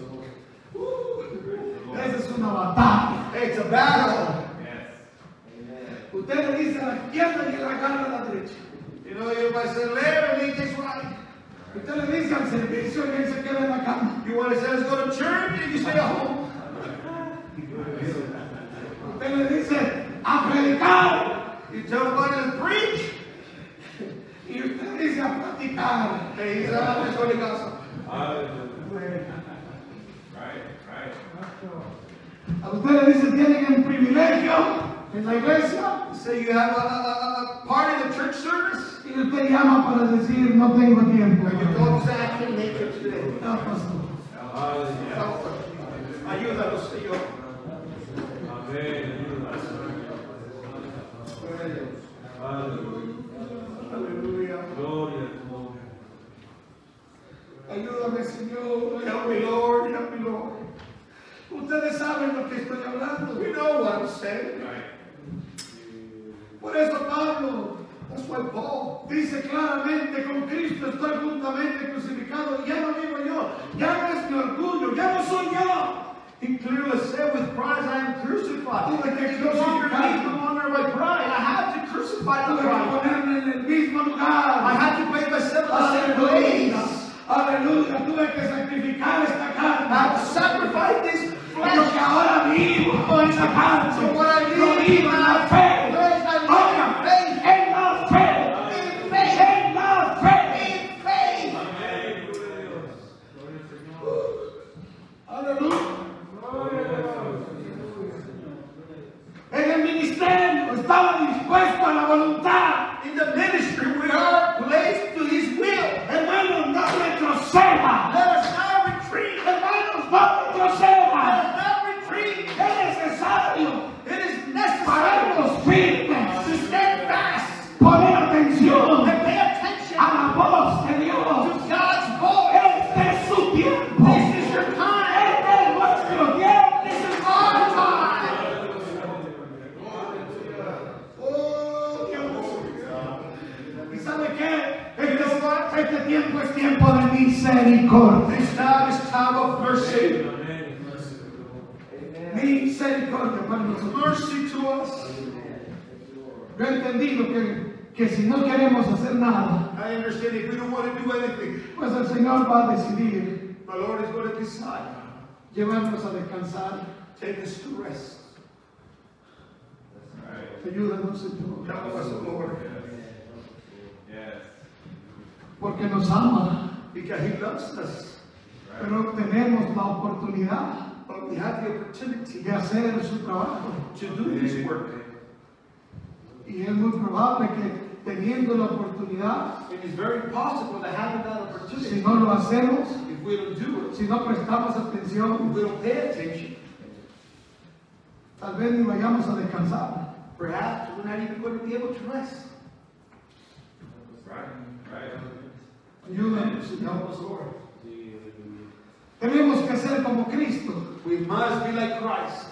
Esa es una batalla. It's a battle. Usted le dice a la izquierda y él agarra a la derecha. You know, everybody says left and he takes right. Usted le dice al servicio y él se queda en la cama. You want to say let's go to church and you stay at home. Usted le dice a predicar You tell somebody to preach, y usted dice a platicar. and he says I'm just going to gossip. Right, right. A usted le dice tienen el privilegio en la iglesia Say you have a, a, a part in the church service, y usted llama para decir no tengo tiempo. and you go to say I can't make it today. No, pastor. Ayúdanos, Señor. Aleluya. Gloria. Ayúdame, Señor. Help me, Lord. Help me, Lord. Ustedes saben lo que estoy hablando. You know what I'm saying. Por eso Pablo, that's why Paul dice claramente, con Cristo estoy juntamente crucificado. Ya no vivo yo. Ya no es mi orgullo. Ya no soy yo. He clearly said, with pride I am crucified. Tuve que It's no longer me, crucificar. no longer my pride. I have to crucify the Tuve que pride. ponerme en el mismo lugar. I have to place myself in the same Aleluya. place. Aleluya. Tuve que sacrificar esta carne. I have to sacrifice this Lo flesh. que ahora vivo en esa carne, So what I lo need vivo en la fe. Where's I Oiga, live in faith? en la fe. In faith. En la fe. In faith. Aleluya. En el ministerio estaba dispuesto a la voluntad. In the ministry, we are placed to His will. Hermanos, no retroceda. Let us not retreat. Hermanos, no Let retroceda. us not retreat. Es necesario It is necessary pararnos firmes, to stand fast poner atención and pay attention a la voz de to Dios. God's voice. Este es su tiempo. This is your time. Este es nuestro tiempo. This is our time. Oh, Dios. ¿Y sabe qué? Este, este tiempo es tiempo de misericordia. This time is time of mercy. Misericordia para nosotros. Mercy to us. Yo he entendido que, que si no queremos hacer nada, I understand if we don't want to do anything, pues el Señor va a decidir the Lord is going to decide. llevarnos a descansar. Take us to rest. Ayúdanos, Señor. Help us, Lord. Yes. Porque nos ama, Because He loves us. pero tenemos la oportunidad But we have the opportunity de hacer su trabajo. to do His work. Y es muy probable que teniendo la oportunidad, It is very possible that having that si opportunity, no lo hacemos, if we don't do it, si no prestamos if atención, we don't pay attention, tal vez ni vayamos a descansar. perhaps we're not even going to be able to rest. Right. Right. Ayúdanos, Señor. Help us, Lord. Tenemos que ser como Cristo. We must be like Christ.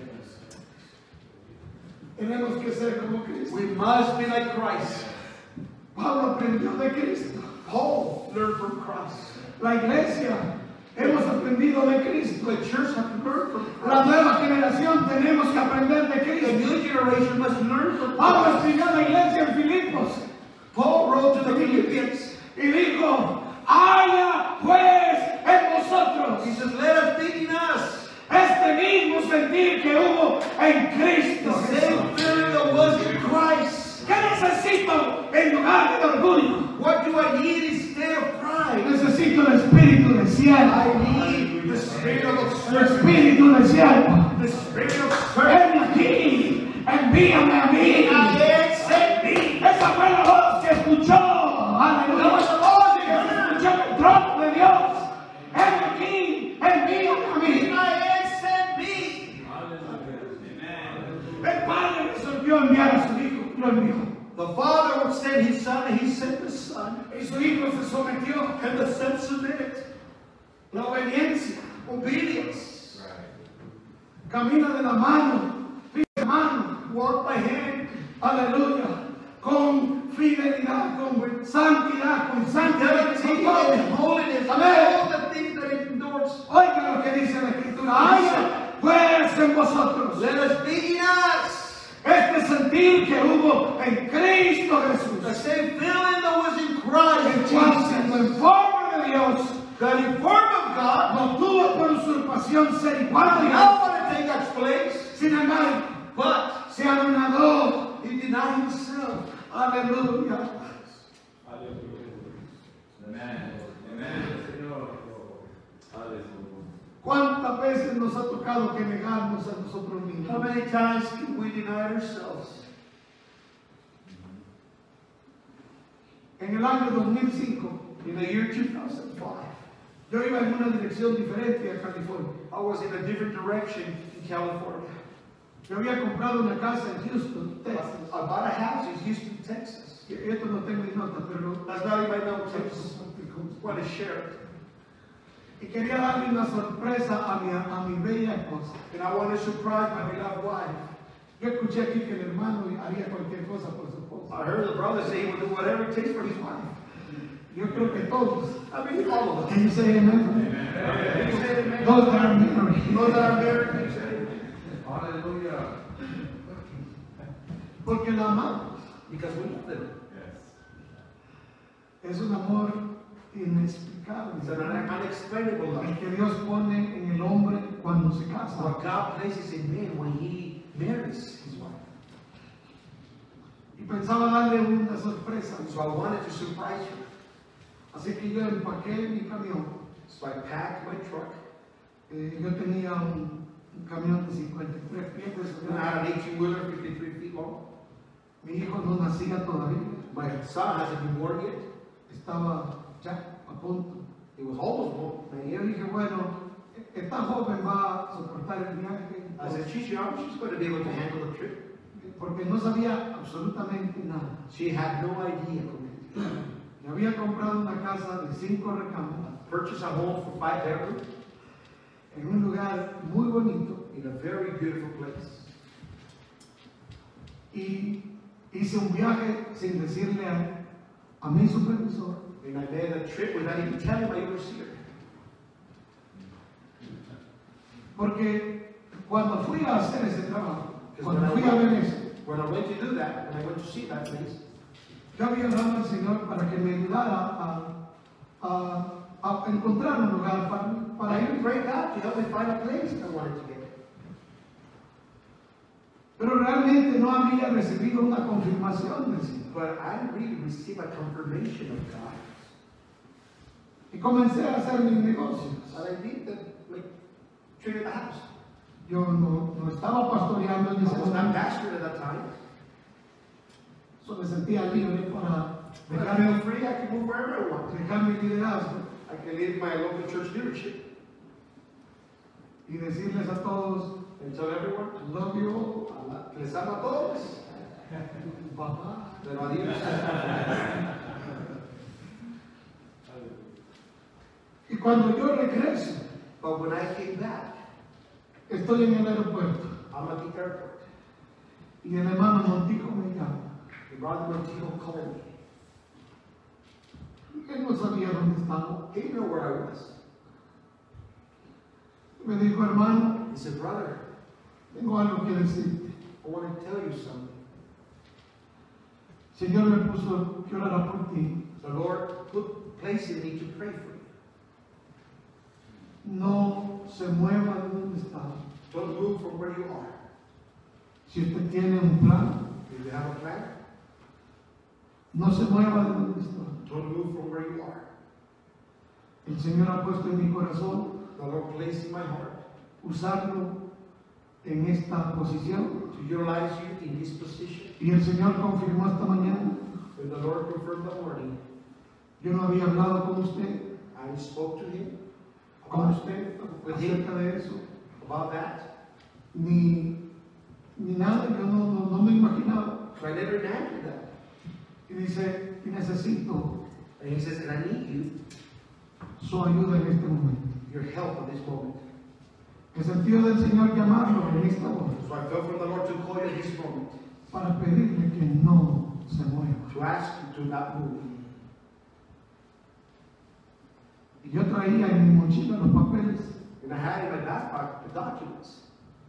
Tenemos que ser como Cristo. We must be like Christ. Pablo aprendió de Cristo. Paul learned from Christ. La iglesia hemos aprendido de Cristo. The church has to learn from La Christ. nueva generación tenemos que aprender de The Cristo. new generation must learn from Pablo Christ. escribió a la iglesia en Filipos Paul wrote to the Philippians. y dijo, haya pues en vosotros He says, let us think in us este mismo sentir que hubo en Cristo the Jesús. same feeling that was in Christ. ¿Qué necesito en lugar de orgullo? What do I need instead of pride? Necesito el espíritu de siervo. I need the spirit of El servant. espíritu de siervo. The spirit of servant. Ven aquí, envíame a mí. I sent me. Esa fue la voz que escuchó. Aleluya. That was the voice Que that se heard. escuchó en el trono de Dios. Ven aquí, envíame a mí. I sent me. El Padre resolvió enviar a su hijo. Lo envió. The Father would send His Son, and He sent the Son, Y su hijo se sometió. and the Son submitted. La obediencia. Obedience. Camina de la mano. De la mano. Walk by hand. Aleluya. Con fidelidad, con santidad, con santidad. Fidelity con todo. and holiness. Amén. All the things that it endures. Oiga lo que dice la Escritura. Haya pues en vosotros Let us be in us. este sentir que hubo en Cristo The Jesús. same feeling that was in El Christ cual siendo Jesus. en forma de Dios, That in form of God, no tuvo por usurpación ser igual a Dios. now want to take God's place, Sin embargo, but se anonadó. He denied Himself. Aleluya. Amen. Amen. ¿Cuántas veces nos ha tocado que negarnos a nosotros mismos? How many times can we deny ourselves? En el año dos mil cinco, In the year two thousand five, yo iba en una dirección diferente a California. I was in a different direction in California. Yo había comprado una casa en Houston, Texas. I bought a house in Houston, Texas. Y esto no tengo en nota, pero That's not in my notes. I just want to share it. y quería darle una sorpresa a mi, a mi bella esposa. And I want to surprise my beloved wife. Yo escuché aquí que el hermano haría cualquier cosa por su esposa. I heard the brother say he would do whatever it takes for his wife. Yo creo que todos. I mean, all of us. Can you say amen? Can you say amen? Those that are married. Those that are married, can you say amen? Hallelujah. Porque el amor Because we love them. Yes. es un amor inexplicable. It's an unexplainable love. El que Dios pone en el hombre cuando se casa. What God places in man when he marries his wife. Y pensaba darle una sorpresa. So I wanted to surprise you. Así que yo empaqué mi camión. So I packed my truck. Eh, yo tenía un, un camión de cincuenta y tres pies. And I had an eighteen wheeler, fifty-three feet long. Mi hijo no nacía todavía. My son hasn't been born yet. Estaba ya a punto. It was almost born. Y yo dije, bueno, esta joven va a soportar el viaje. I said, she's young, she's going to be able to handle the trip. Porque no sabía absolutamente nada. She had no idea. Me había comprado una casa de cinco recámaras Purchased a home for five bedrooms en un lugar muy bonito in a very beautiful place. y hice un viaje sin decirle a, a mi supervisor. And I made a trip without even telling my overseer. Porque cuando fui a hacer ese trabajo, Because cuando when I fui a ver went- eso, When I went to do that, when I went to see that place, yo había orado al Señor para que me ayudara a, a, a encontrar un lugar para, para I ir. even prayed God to help me find a place I wanted to get. Pero realmente no había recibido una confirmación del Señor. But I didn't really receive a confirmation of God. Y comencé a hacer mis negocios. So I did the, like, treated the house. Yo no, no estaba pastoreando en I ese was not momento. pastor at that time. So me sentía libre para But I dejar, feel free, I can move wherever I want. dejar mi liderazgo I can leave my local church leadership y decirles a todos, and tell everyone, love you all, "Allah, les amo a todos. papá. Pero adiós." Y cuando yo regreso, But when I came back, estoy en el aeropuerto I'm at the airport. y el hermano Montijo me llama. The brother Montijo called me. Él no sabía dónde estaba. He didn't know where I was. Me dijo, hermano, He said, "Brother, tengo algo que decirte. I want to tell you something. El Señor me puso que orara por ti. The Lord put place in me to pray for you. No se mueva de donde está. Don't move from where you are. Si usted tiene un plan, If you have a plan, no se mueva de donde está. don't move from where you are. El Señor ha puesto en mi corazón The Lord placed in my heart usarlo en esta posición. to utilize you in this position." Y el Señor confirmó esta mañana. When the Lord confirmed the morning, Yo no había hablado con usted, I spoke to him con about, usted With him. acerca de eso, about that. ni, ni nada. Yo no, no, no me imaginaba. So I never imagined that. Y dice, y necesito And he says, "And I need you, su ayuda en este momento. your help in this moment." El sentido del Señor llamarlo en esta hora So I felt from the Lord to call you at this moment, para pedirle que no se mueva. to ask you to not move. Y yo traía en mi mochila los papeles. And I had in my backpack the documents.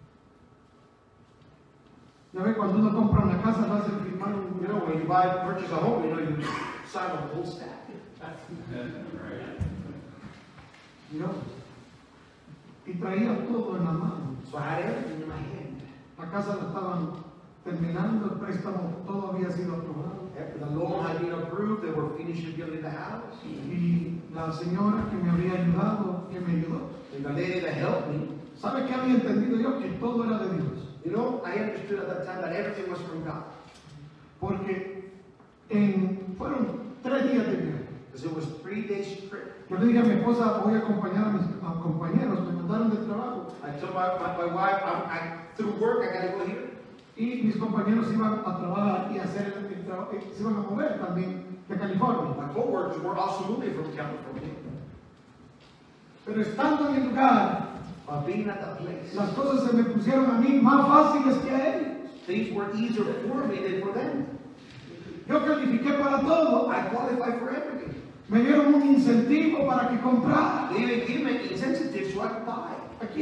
Ya ve, cuando uno compra una casa, lo hace firmar un... You know, when you buy, purchase a home, you know, you sign a whole stack. Right. Yo, y traía todo en la mano. So I had everything in my hand. La casa la estaban terminando, el préstamo, todo había sido aprobado. The loan had been approved, they were finishing building the house. Y la señora que me había ayudado, que me ayudó, And the lady that helped me, ¿sabe qué había entendido yo? Que todo era de Dios. you know, I understood at that time that everything was from God. Porque en, fueron tres días de viaje. Because it was three days trip. Yo le dije a mi esposa, voy a acompañar a mis a compañeros, me mandaron de trabajo. I told my, my, my wife, I'm, I, through work, I gotta go here. Y mis compañeros iban a trabajar y a hacer el, el trabajo, se iban a mover también de California. My co-workers were also moving from California. Pero estando en el lugar, But being at the place, las cosas se me pusieron a mí más fáciles que a ellos. things were easier for me than for them. Yo califiqué para todo. I qualified for everything. Me dieron un incentivo para que comprara. They even gave me incentives so I could buy. Aquí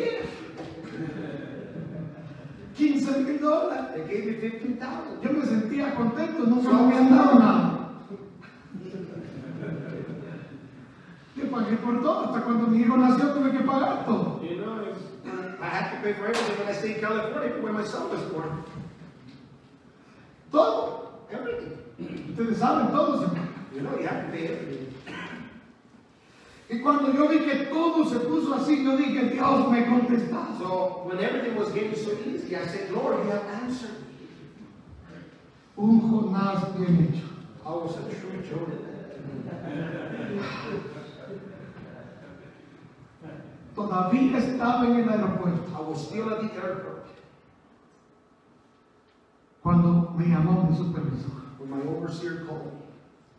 quince mil dólares. They gave me fifteen thousand. Yo me sentía contento, nunca me habían dado nada. Yo pagué por todo, hasta cuando mi hijo nació tuve que pagar todo. You know, it's, I had to pay for everything when I stayed in California when my son was born. Todo. Everything. Ustedes saben todo. hermano. You know, you have to pay everything. Y cuando yo vi que todo se puso así, yo dije, Dios me contesta. So when everything was getting so easy, I said, Lord, you have answered. Un Jonás bien hecho. I was a true Jonah. Todavía estaba en el aeropuerto I was still at the airport cuando me llamó mi supervisor. when my overseer called me.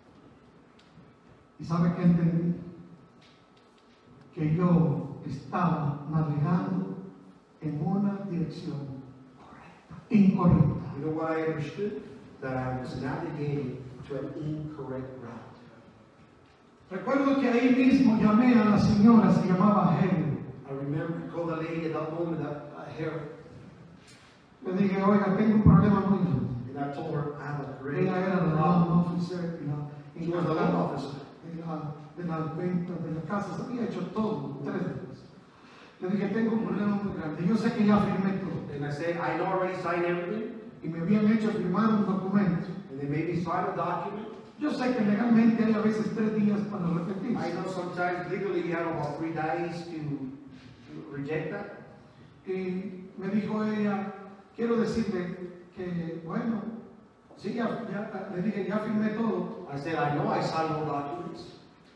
¿Y sabe qué entendí? Que yo estaba navegando en una dirección incorrecta. You know what I understood? That I was navigating to an incorrect route. Recuerdo que ahí mismo llamé a la señora, se llamaba Helen. I remember I called the lady at that moment, that uh, Harold, Le dije, oiga, tengo un problema muy grande. and I told her I have a great Ella era la problem. loan officer, y la, She was the loan officer. de la, de la venta de la casa, había hecho todo, tres veces. Le dije, tengo un problema muy grande. Yo sé que ya firmé todo. And I said, I know I already signed everything, Y me habían hecho firmar un documento. and they made me sign a document. Yo sé que legalmente hay a veces tres días para I repetirse. know sometimes legally you have about three days to reject that. Y me dijo ella, quiero decirle que, bueno, sí, ya, ya- le dije, ya firmé todo. I said, I know I signed all documents.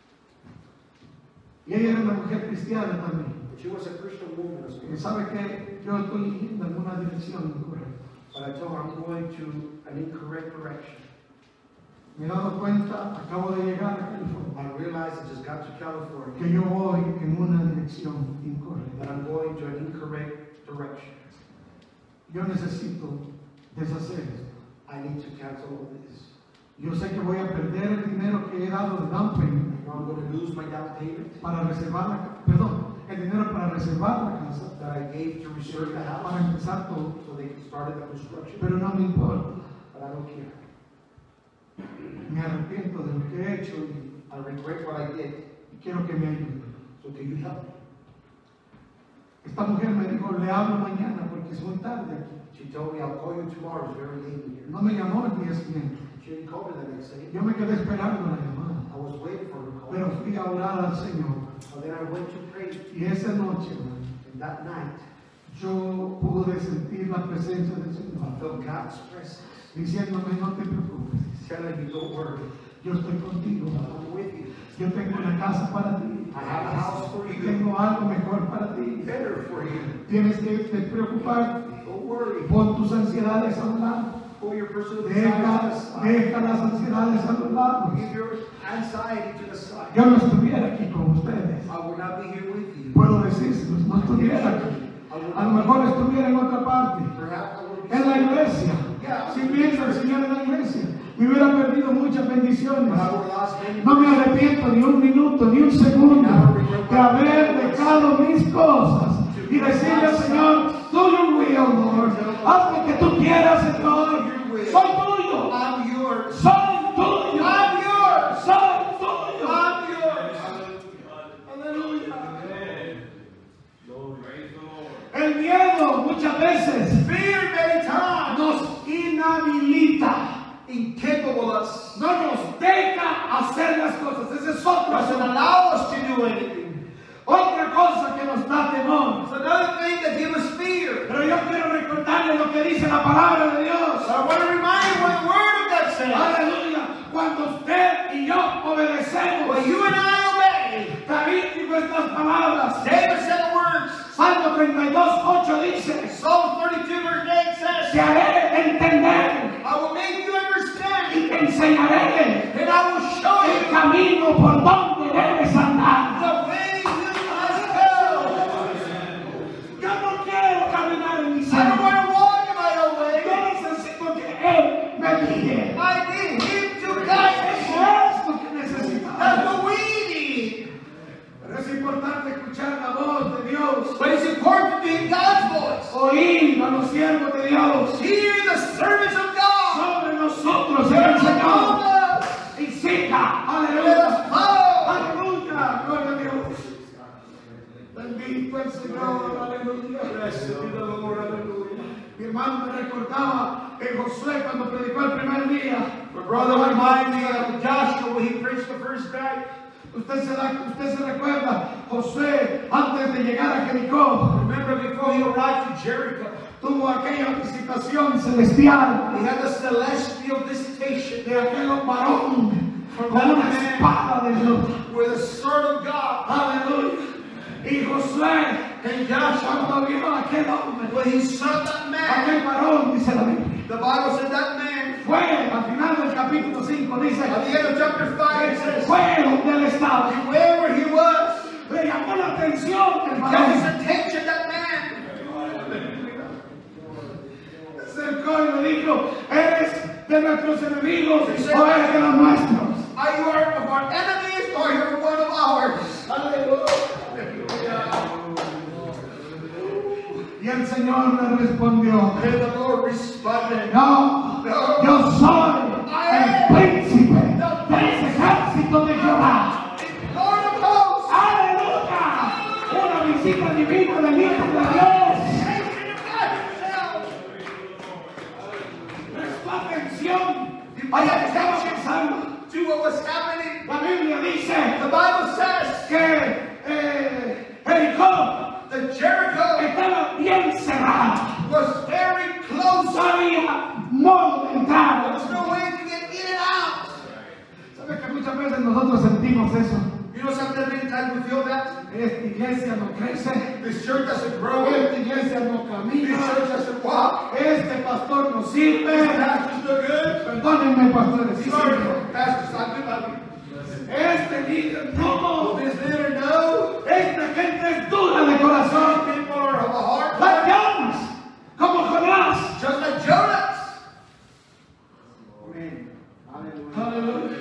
Y ella era una mujer cristiana también. But she was a Christian woman as Y well. sabe que yo estoy yendo en una dirección incorrecta. But I told her I'm going to an incorrect direction. Me he dado cuenta, acabo de llegar a California, I realized I just got to California, que yo voy en una dirección incorrecta. that I'm going to an incorrect direction. Yo necesito deshacer esto. I need to cancel all this. Yo sé que voy a perder el dinero que he dado de down payment I know I'm going to lose my down payment para reservar la casa, perdón, el dinero para reservar la casa, that I gave to reserve the para house empezar todo, so they started the construction, pero no me importa. but I don't care. Me arrepiento de lo que he hecho y, I regret what I did, y quiero que me ayude. so can you help me? Esta mujer me dijo, le hablo mañana porque es muy tarde aquí. She told me, I'll call you tomorrow, it's very late in here. No me llamó el día siguiente. She didn't call me the next day. Yo me quedé esperando la llamada. I was waiting for her call. Pero fui a orar al Señor. And then I went to pray, Y esa noche, hermano, and that night, yo pude sentir la presencia del I Señor. felt God's presence Diciéndome, no te preocupes. telling me, don't worry, Yo estoy contigo. I'm with you. Yo tengo una casa para ti. I have a house for Y you, tengo algo mejor para ti. better for you. Tienes que te preocupar. Don't worry, Pon tus ansiedades a un lado. pull your personal Deja, desires aside. deja las ansiedades a un lado. Give your anxiety to the side. Yo no estuviera aquí con ustedes. I will not be here with you. Puedo decírselos, no estuviera aquí. A lo mejor estuviera en otra parte. Perhaps I will be En la iglesia. Yeah. Sirviendo al Señor en la iglesia. Me hubiera perdido muchas bendiciones. But I would have lost many. No me arrepiento ni un minuto, ni un segundo de haber dejado mis cosas y decirle al Señor, do your will, Lord. Haz lo que tú quieras, Señor. Soy tuyo. I'm yours. Soy tuyo. I'm yours. Soy tuyo. I'm yours. Aleluya. Praise the Lord. El miedo muchas veces Fear many times nos inhabilita. incapable us. No nos deja hacer las cosas. Ese es otro Doesn't asunto. allow us to do anything. Otra cosa que nos da temor. It's another thing that gives us fear. Pero yo quiero recordarle lo que dice la palabra de Dios. So I want to remind you what the Word of God says. Aleluya. Cuando usted y yo obedecemos obedecemos, when you and I obey, David dijo estas palabras. David said the words. Salmo treinta y dos, ocho dice, Psalm thirty-two verse eight says, te haré entender I will make you y understand, te enseñaré and I will show el you camino por donde debes andar. the way you must go. Yo no quiero caminar en mi I don't seno. want to walk in my own Yo way. necesito que Él me guíe. I need him to guide Eso me. es lo que necesitamos. That's what we need. Pero es importante escuchar la voz de Dios. But it's important to hear God's voice. Oír a los siervos de Dios Hear the servants of God. sobre nosotros en el Señor. Us. Y siga. Let Aleluya. us follow. Aleluya. Gloria a Dios. Bendito el Señor. Aleluya. Mi hermano me recordaba en Josué cuando predicó el primer día. My brother reminds me of Joshua when he preached the first night. Usted se, da, usted se recuerda, Josué, antes de llegar a Jericó, Remember before he arrived to Jericho, tuvo aquella visitación celestial he had the celestial visitation de aquel varón con una espada de Dios. with the sword of God. Aleluya. Y Josué, And Joshua, cuando vio a aquel hombre, when he saw that man, aquel varón, dice la Biblia, the Bible said that man, fue al final del capítulo cinco, dice, at the end of chapter five, it says, fue donde él estaba. wherever he was, Le llamó la atención el got his varón. attention, that man. Se acercó y le dijo, ¿eres de nuestros enemigos o eres de los nuestros? Are you one of our enemies or you're one of ours? Y el Señor le respondió, And the Lord responded, no, yo soy el príncipe del ejército de Jehová. Lord of hosts, ¡Aleluya! Una visita divina del Hijo de Dios. Savior of God himself. Prestó atención You a pay lo que estaba attention pasando. to what was happening. La Biblia dice The Bible says que eh, Jericó that Jericho estaba bien cerrado. was very close. No había modo de entrar. There's no way to get in and out. ¿Sabe que muchas veces nosotros sentimos eso? You know something, many times we feel that? Esta iglesia no crece. This church doesn't grow. Esta iglesia no This camina. church doesn't walk. Este pastor no This sirve. pastor's no good. Perdónenme, pastores. Sí Sorry, sirve. Pastor, I do love you. Este líder no. This leader, no. Esta gente es dura de corazón. Some people are of a heart Las llamas, como Jonás. just like Jonas. Aleluya.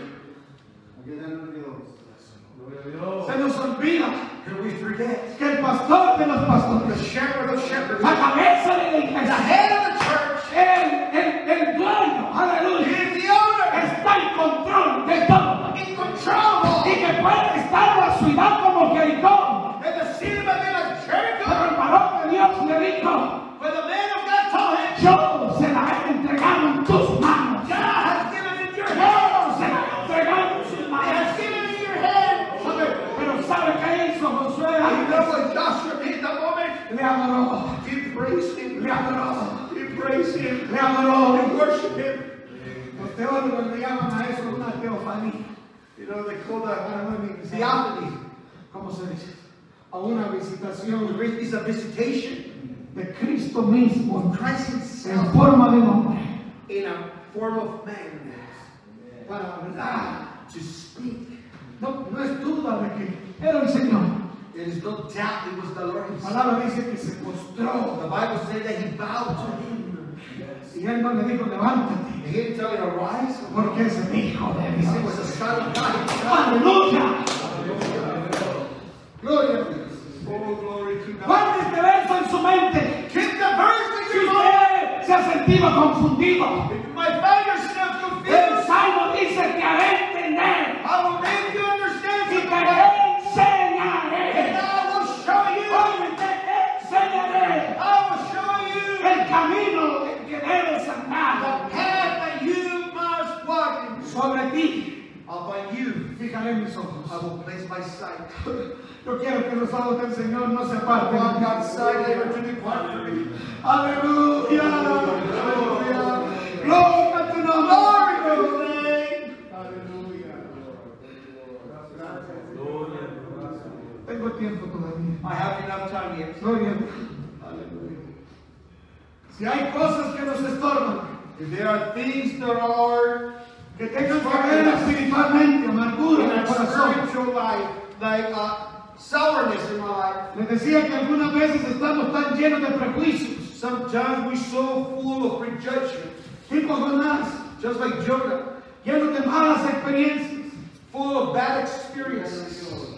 Se nos olvida And we forget que el pastor de los the pastores, shepherd of shepherds, la cabeza de la the iglesia, head of the church, el, el, el dueño, aleluya, is the owner, está en control de todo. in control of Y all. que puede estar la ciudad como Jericó. And the city might be like Pero Jericho, el varón de Dios le dijo, where the man of God told him, yo se la he entregado en tus manos. God has given it in your Yo hand. se la he entregado en sus He manos. has given it in your hand. Pero ¿sabe qué hizo Josué? You know what Joshua did that moment? Le adoró, He praised him. le adoró, He praised him. le adoró. He worshiped him. Los teólogos le llaman a eso una teofanía. You know, they call that Ahora no es mi- theophany. ¿Cómo se dice? A una visitación It's a visitation de Cristo mismo of Christ en himself forma de hombre in a form of man para hablar. to speak. No, no es duda de que era el Señor. There is no doubt it was the Lord La himself. palabra dice que se postró The Bible says that he bowed to him. y él no le dijo levántate And he didn't tell him to rise. porque es el Hijo de He said it was Dios. the Son of God himself. ¡Aleluya! Gloria a Dios. Oh, glory to God. Guarde este verso en su mente. Keep the verse in Si your mind. usted se ha sentido confundido, If my fingers still el confused, Salmo dice te haré entender I will make you understand y te something. And enseñaré. I will show you. Oye, te enseñaré I will show you el camino en que debes the andar. path that you must walk in. Sobre ti Upon you, fijaré mis ojos. I will place my sight. Yo quiero que los ojos del Señor no se I aparten. want God's sight never to depart from me. Aleluya. Hallelujah. Gloria a tu nombre. Glory to His name. Aleluya. Si hay cosas que nos estorban, If there are things that are que tengan que ver espiritualmente, amargura in en el our corazón. spiritual life, like uh, sourness in my life, Les decía que algunas veces estamos tan llenos de prejuicios, sometimes we're so full of prejudgment, tipo Jonás, just like Jonah, llenos de malas experiencias. full of bad experiences.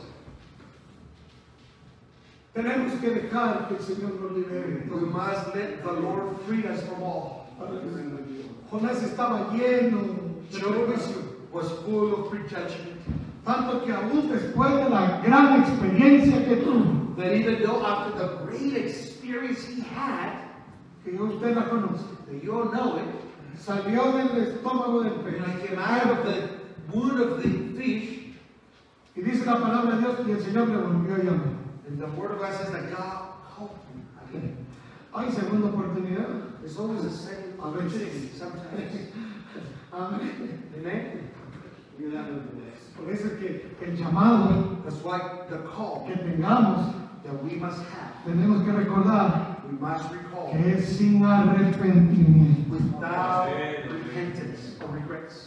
Tenemos que dejar que el Señor nos libere. We must let the Lord free us from all. Jonás estaba lleno de prejuicio, Was full of prejudgment. tanto que aún después de la gran experiencia que tuvo, That even though after the great experience he had, que usted la conoce, that you all know it, salió del estómago del when I pez. came out of the wound of the fish, Y dice la palabra de Dios y el Señor le volvió a llamar. and the word of God says that God called him again. Hay segunda oportunidad. There's always a second opportunity sometimes. Amén. Amen? Por eso es que el llamado That's why the call que tengamos, that we must have, tenemos que recordar we must recall que es sin arrepentimiento. without repentance or regrets.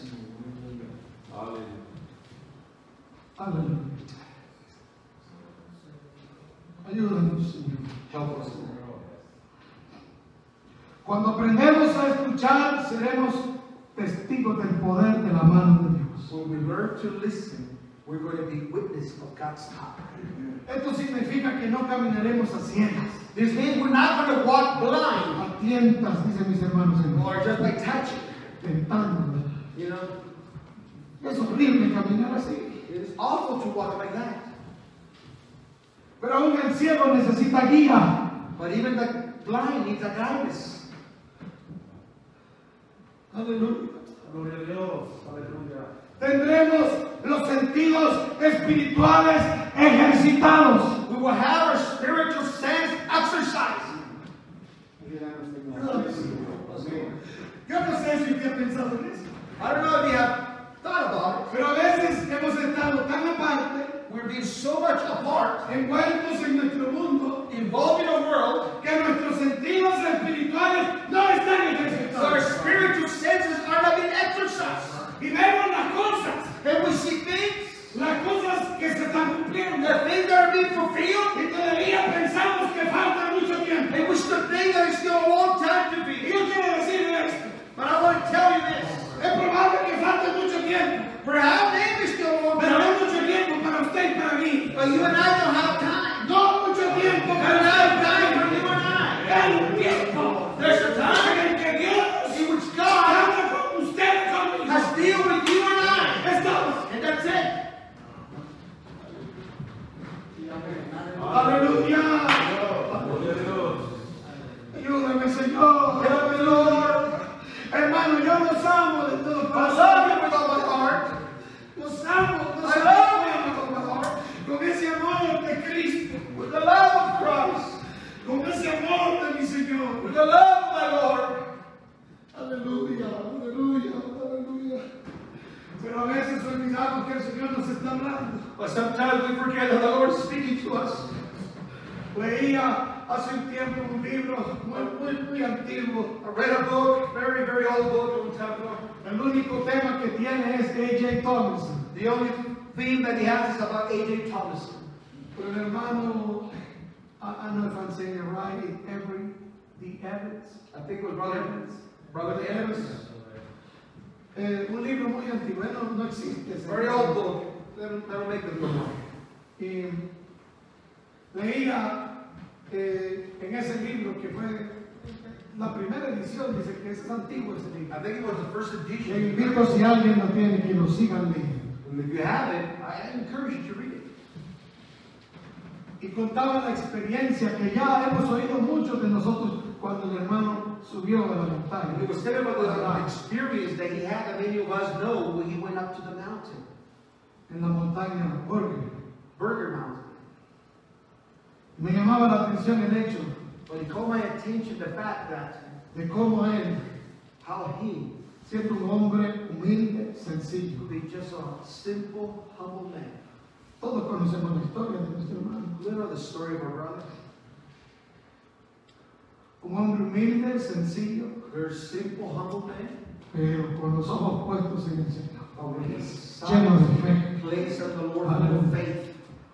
Aleluya. Ayúdanos, Señor. Help us. Cuando aprendemos a escuchar, seremos testigos del poder de la mano de Dios. When we learn to listen, we're going to be witness of God's power. Esto significa que no caminaremos a ciegas, This means we're not going to walk blind a tientas, dicen mis hermanos en or just by touching. tentando. You know, Es horrible caminar así. it is awful to walk like that. Pero aún el ciego necesita guía. But even the blind needs a guidance. Aleluya. Gloria a Dios. Aleluya. Tendremos los sentidos espirituales ejercitados. We will have our spiritual sense exercised. Yo no sé si usted ha pensado en eso, I don't know if you have thought about it. pero a veces hemos estado tan aparte, We're being so much apart, envueltos en nuestro mundo, involved in a world, que nuestros sentidos espirituales no están so our ejercitados. spiritual senses are not being exercised. Y vemos las cosas, And we see things, las cosas que se están cumpliendo. the things that are being fulfilled, Y todavía pensamos que falta mucho tiempo. and we still think that it's still a long time to Y be. yo quiero decirle esto. But I want to tell you this. Es probable que falte mucho tiempo, Perhaps maybe it's still a long pero time. hay mucho tiempo para usted y para mí. But you and I don't have time. No mucho tiempo There's para not usted y time para for mí. you and I. Hay un tiempo There's a time en el que Dios in which God habla con usted y conmigo. has dealt with you and I. Es todo. And that's it. Aleluya. Ayúdame, Señor. Help me, Lord. Hermano, yo los amo de todo I love you corazón. with all my heart. Los amo, los I amo love de you todo with all my heart. con ese amor de Cristo, With the love of Christ. con ese amor de mi Señor. With the love of my Lord. Aleluya, aleluya, aleluya. Pero a veces olvidamos que el Señor nos está hablando. But sometimes we forget that the Lord is speaking to us. Leía hace un tiempo un libro muy, muy, muy antiguo. I read a book, very, very old book, a long time ago. El único tema que tiene es A J Thomason. The only theme that he has is about A J Thomason. Pero el hermano, I, I don't know if I'm saying it right, it's Every, the Evans. I think it was Brother Evans. Brother Evans. Eh, un libro muy antiguo, no, no existe. ese Very libro. old book. They don't, they don't make them no more. Y leía eh, en ese libro que fue la primera edición, dice que es antiguo ese libro. I think it was the first Le edition. invito si alguien lo tiene que lo sigan leyendo. And if you have it, I encourage you to read it. Y contaba la experiencia que ya hemos oído muchos de nosotros cuando el hermano subió a la And montaña. it was said about the experience that he had that many of us know when he went up to the mountain, En la montaña Orgue. Burger Mountain. Me llamaba la atención el hecho But it called my attention the fact that de cómo él, how he siendo un hombre humilde, sencillo. could be just a simple, humble man. Todos conocemos la historia de nuestro hermano. You know the story of our brother? un hombre humilde, sencillo, very simple, humble man. pero con los ojos puestos en el Señor, But with his lleno de son fe. placed on the Lord full of faith.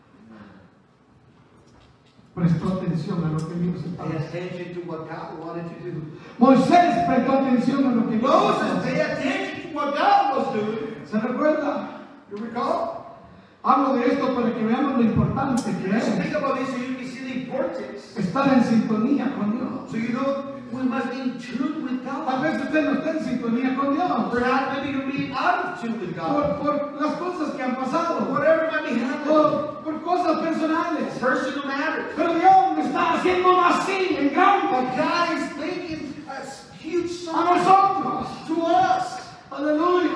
Prestó atención a lo que Dios estaba Pay haciendo. attention to what God wanted to do. Moisés prestó atención a lo que Dios estaba Moses paid haciendo. attention to what God was doing. ¿Se recuerda? You recall? Hablo de esto para que veamos lo importante que Let's es think about this so you can see the importance. estar en sintonía con Dios. So you know we must be in tune with Tal God. vez usted no está en sintonía con Dios Perhaps maybe you're being out of tune with God. por, por las cosas que han pasado, Whatever might be happening. por, por cosas personales. Personal matters. Pero Dios me está haciendo así, en grande, But God is making a huge a sign nosotros. to us. Aleluya.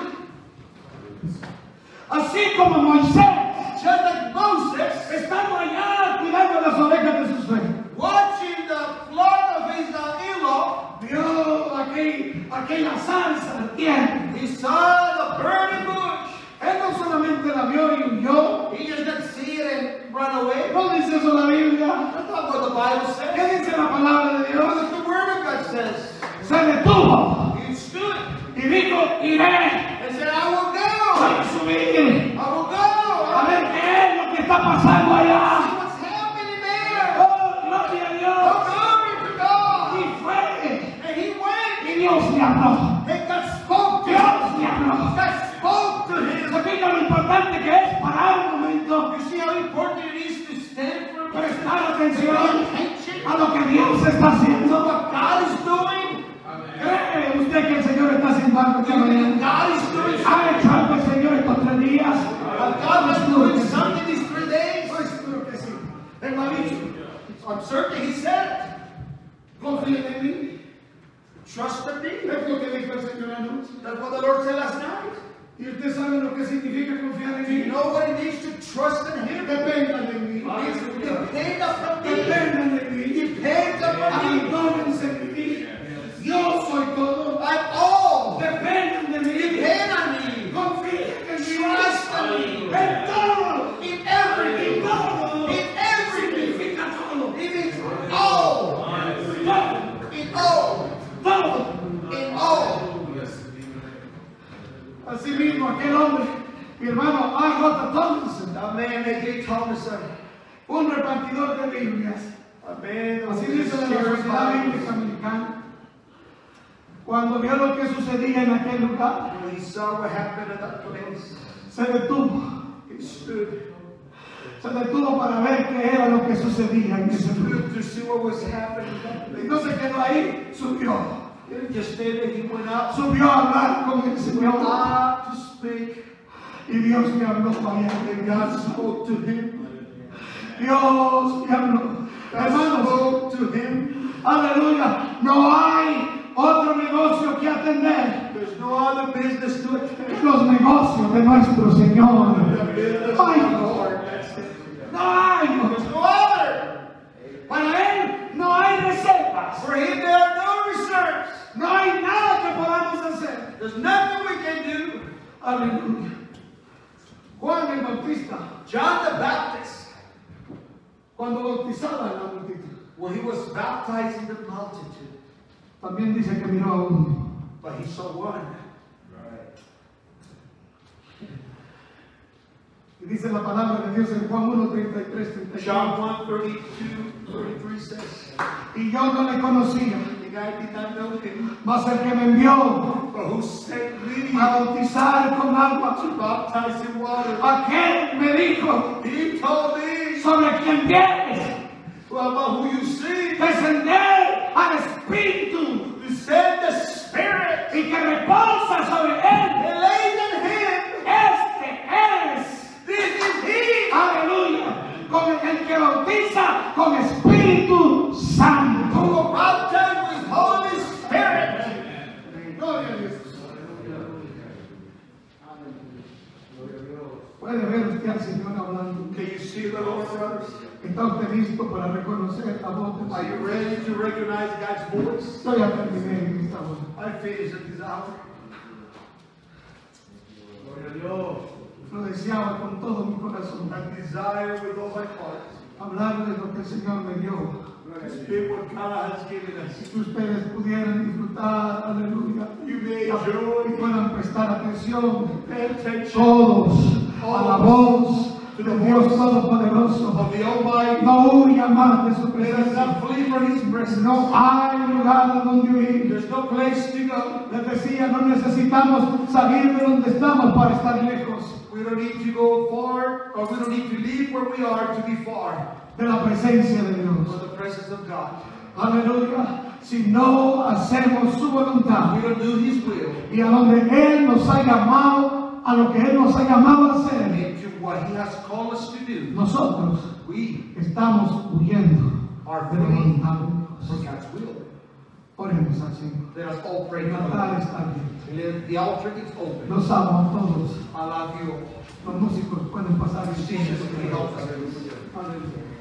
Así como Moisés, Just like Moses, estando allá cuidando las ovejas de sus suegros, watching the flock of his uh, in-law, vio aquel, aquella salsa ardiente. he saw the burning bush. Él no solamente la vio y huyó. He just didn't see it and run away. No dice eso la Biblia. That's not what the Bible ¿Qué says. dice la palabra de What Dios? does the Word of God says? Se detuvo He stood y dijo, iré, and said, I will voy go. a subir, I will go. a ver qué es lo que está pasando See allá. what's happening there. Oh, gloria a Oh, Dios. glory to God. Y fue, And he went. y Dios le habló. And God spoke to him. Dios le habló. God spoke to him. ¿Se fija lo importante que es parar un momento, You see how important it is to stand for a moment? prestar atención Attention a lo que Dios está haciendo? what God is doing. ¿Cree usted que el Señor está haciendo algo esta mañana? God is doing something. ¿Ha hecho algo el Señor estos tres días? God is doing something these three days. Estoy seguro que sí. Él lo ha dicho. I'm certain he said Confíen en mí. it. Trust in me. Es lo que dijo el Señor anoche. That's what the Lord said last night. Y usted sabe lo que significa confiar en Do you mí. know what it means to trust in Him? Dependan de mí. It's depend upon me. Dependan de mí. Depend upon me. Abandónense en mí. Yo soy todo. I'm all. Dependan de mí. Depend on me. Confíen en mí. Trust in me. En todo. In En everything. todo. In everything. Significa todo. It means all. Todo. In all. Todo. In all. Así mismo, aquel hombre, mi hermano A. J. Thompson, That man, A J Thomason, un repartidor de Biblias, a man that was así dice la Sociedad Bíblica Americana, cuando vio lo que sucedía en aquel lugar, when he saw what happened at that place, se detuvo, he stood, se detuvo para ver qué era lo que sucedía en ese lugar. stood to see what was happening at that Y place. no se quedó ahí, subió, He didn't just stay there, he went out, subió a hablar con el went Señor, out to speak, y Dios le habló allá. and God spoke to him. Dios le habló. God Hermanos, spoke to him. aleluya, no hay otro negocio que atender There's no other business to que attend. los negocios de nuestro Señor. The business of the Lord. That's it. No hay, There's no other. para Él no hay reservas, For him, there are no reserves. no hay nada que podamos hacer. There's nothing we can do. Aleluya. Juan el Bautista, John the Baptist, cuando bautizaba a la multitud, when he was baptizing the multitude, también dice que miró a uno. but he saw one. Y dice la palabra de Dios en Juan uno, treinta y tres, treinta y John cuatro. one thirty-two, thirty-three says, Y yo no le conocía, the guy did not know him, mas el que me envió but who sent me a bautizar con agua, to baptize in water. aquel me dijo, He told me sobre quien vienes, about who you see, descender al Espíritu to send the Spirit y que reposa sobre él. and laid on him. Este es, This is he aleluya, con el que bautiza con Espíritu Santo. who will baptize with Holy Spirit. Gloria a Dios. Puede ver usted al Señor hablando. Can you see the Lord, brothers? ¿Está usted listo para reconocer la voz del Are you Señor? ready to recognize God's voice? Yo ya terminé en esta hora. I finished at this hour. Gloria a Dios. Lo deseaba con todo mi corazón. I desire with all my heart Hablarles lo que el Señor me dio. to Spit what God has given us. Si ustedes pudieran disfrutar, aleluya, You may y enjoy. puedan prestar atención Pay attention todos a la voz to de the Dios voice Todopoderoso. of the Almighty. No huya más de su Let us presencia. not flee from His presence. No hay lugar a donde huir. There's no place to go. Les decía, no necesitamos salir de donde estamos para estar lejos We don't need to go far, or we don't need to leave where we are to be far de la presencia de from Dios. the presence of God. Aleluya. Si no hacemos su voluntad We don't do His will y a donde Él nos ha llamado, a lo que Él nos ha llamado a hacer, into what He has called us to do. nosotros We estamos huyendo are de la fleeing voluntad de from Dios. God's will. Oremos al Señor. Let us all pray El to altar God. está abierto. The altar is open. Los amo a todos. I love you. Los músicos pueden pasar y Musicians, can you help us? Aleluya.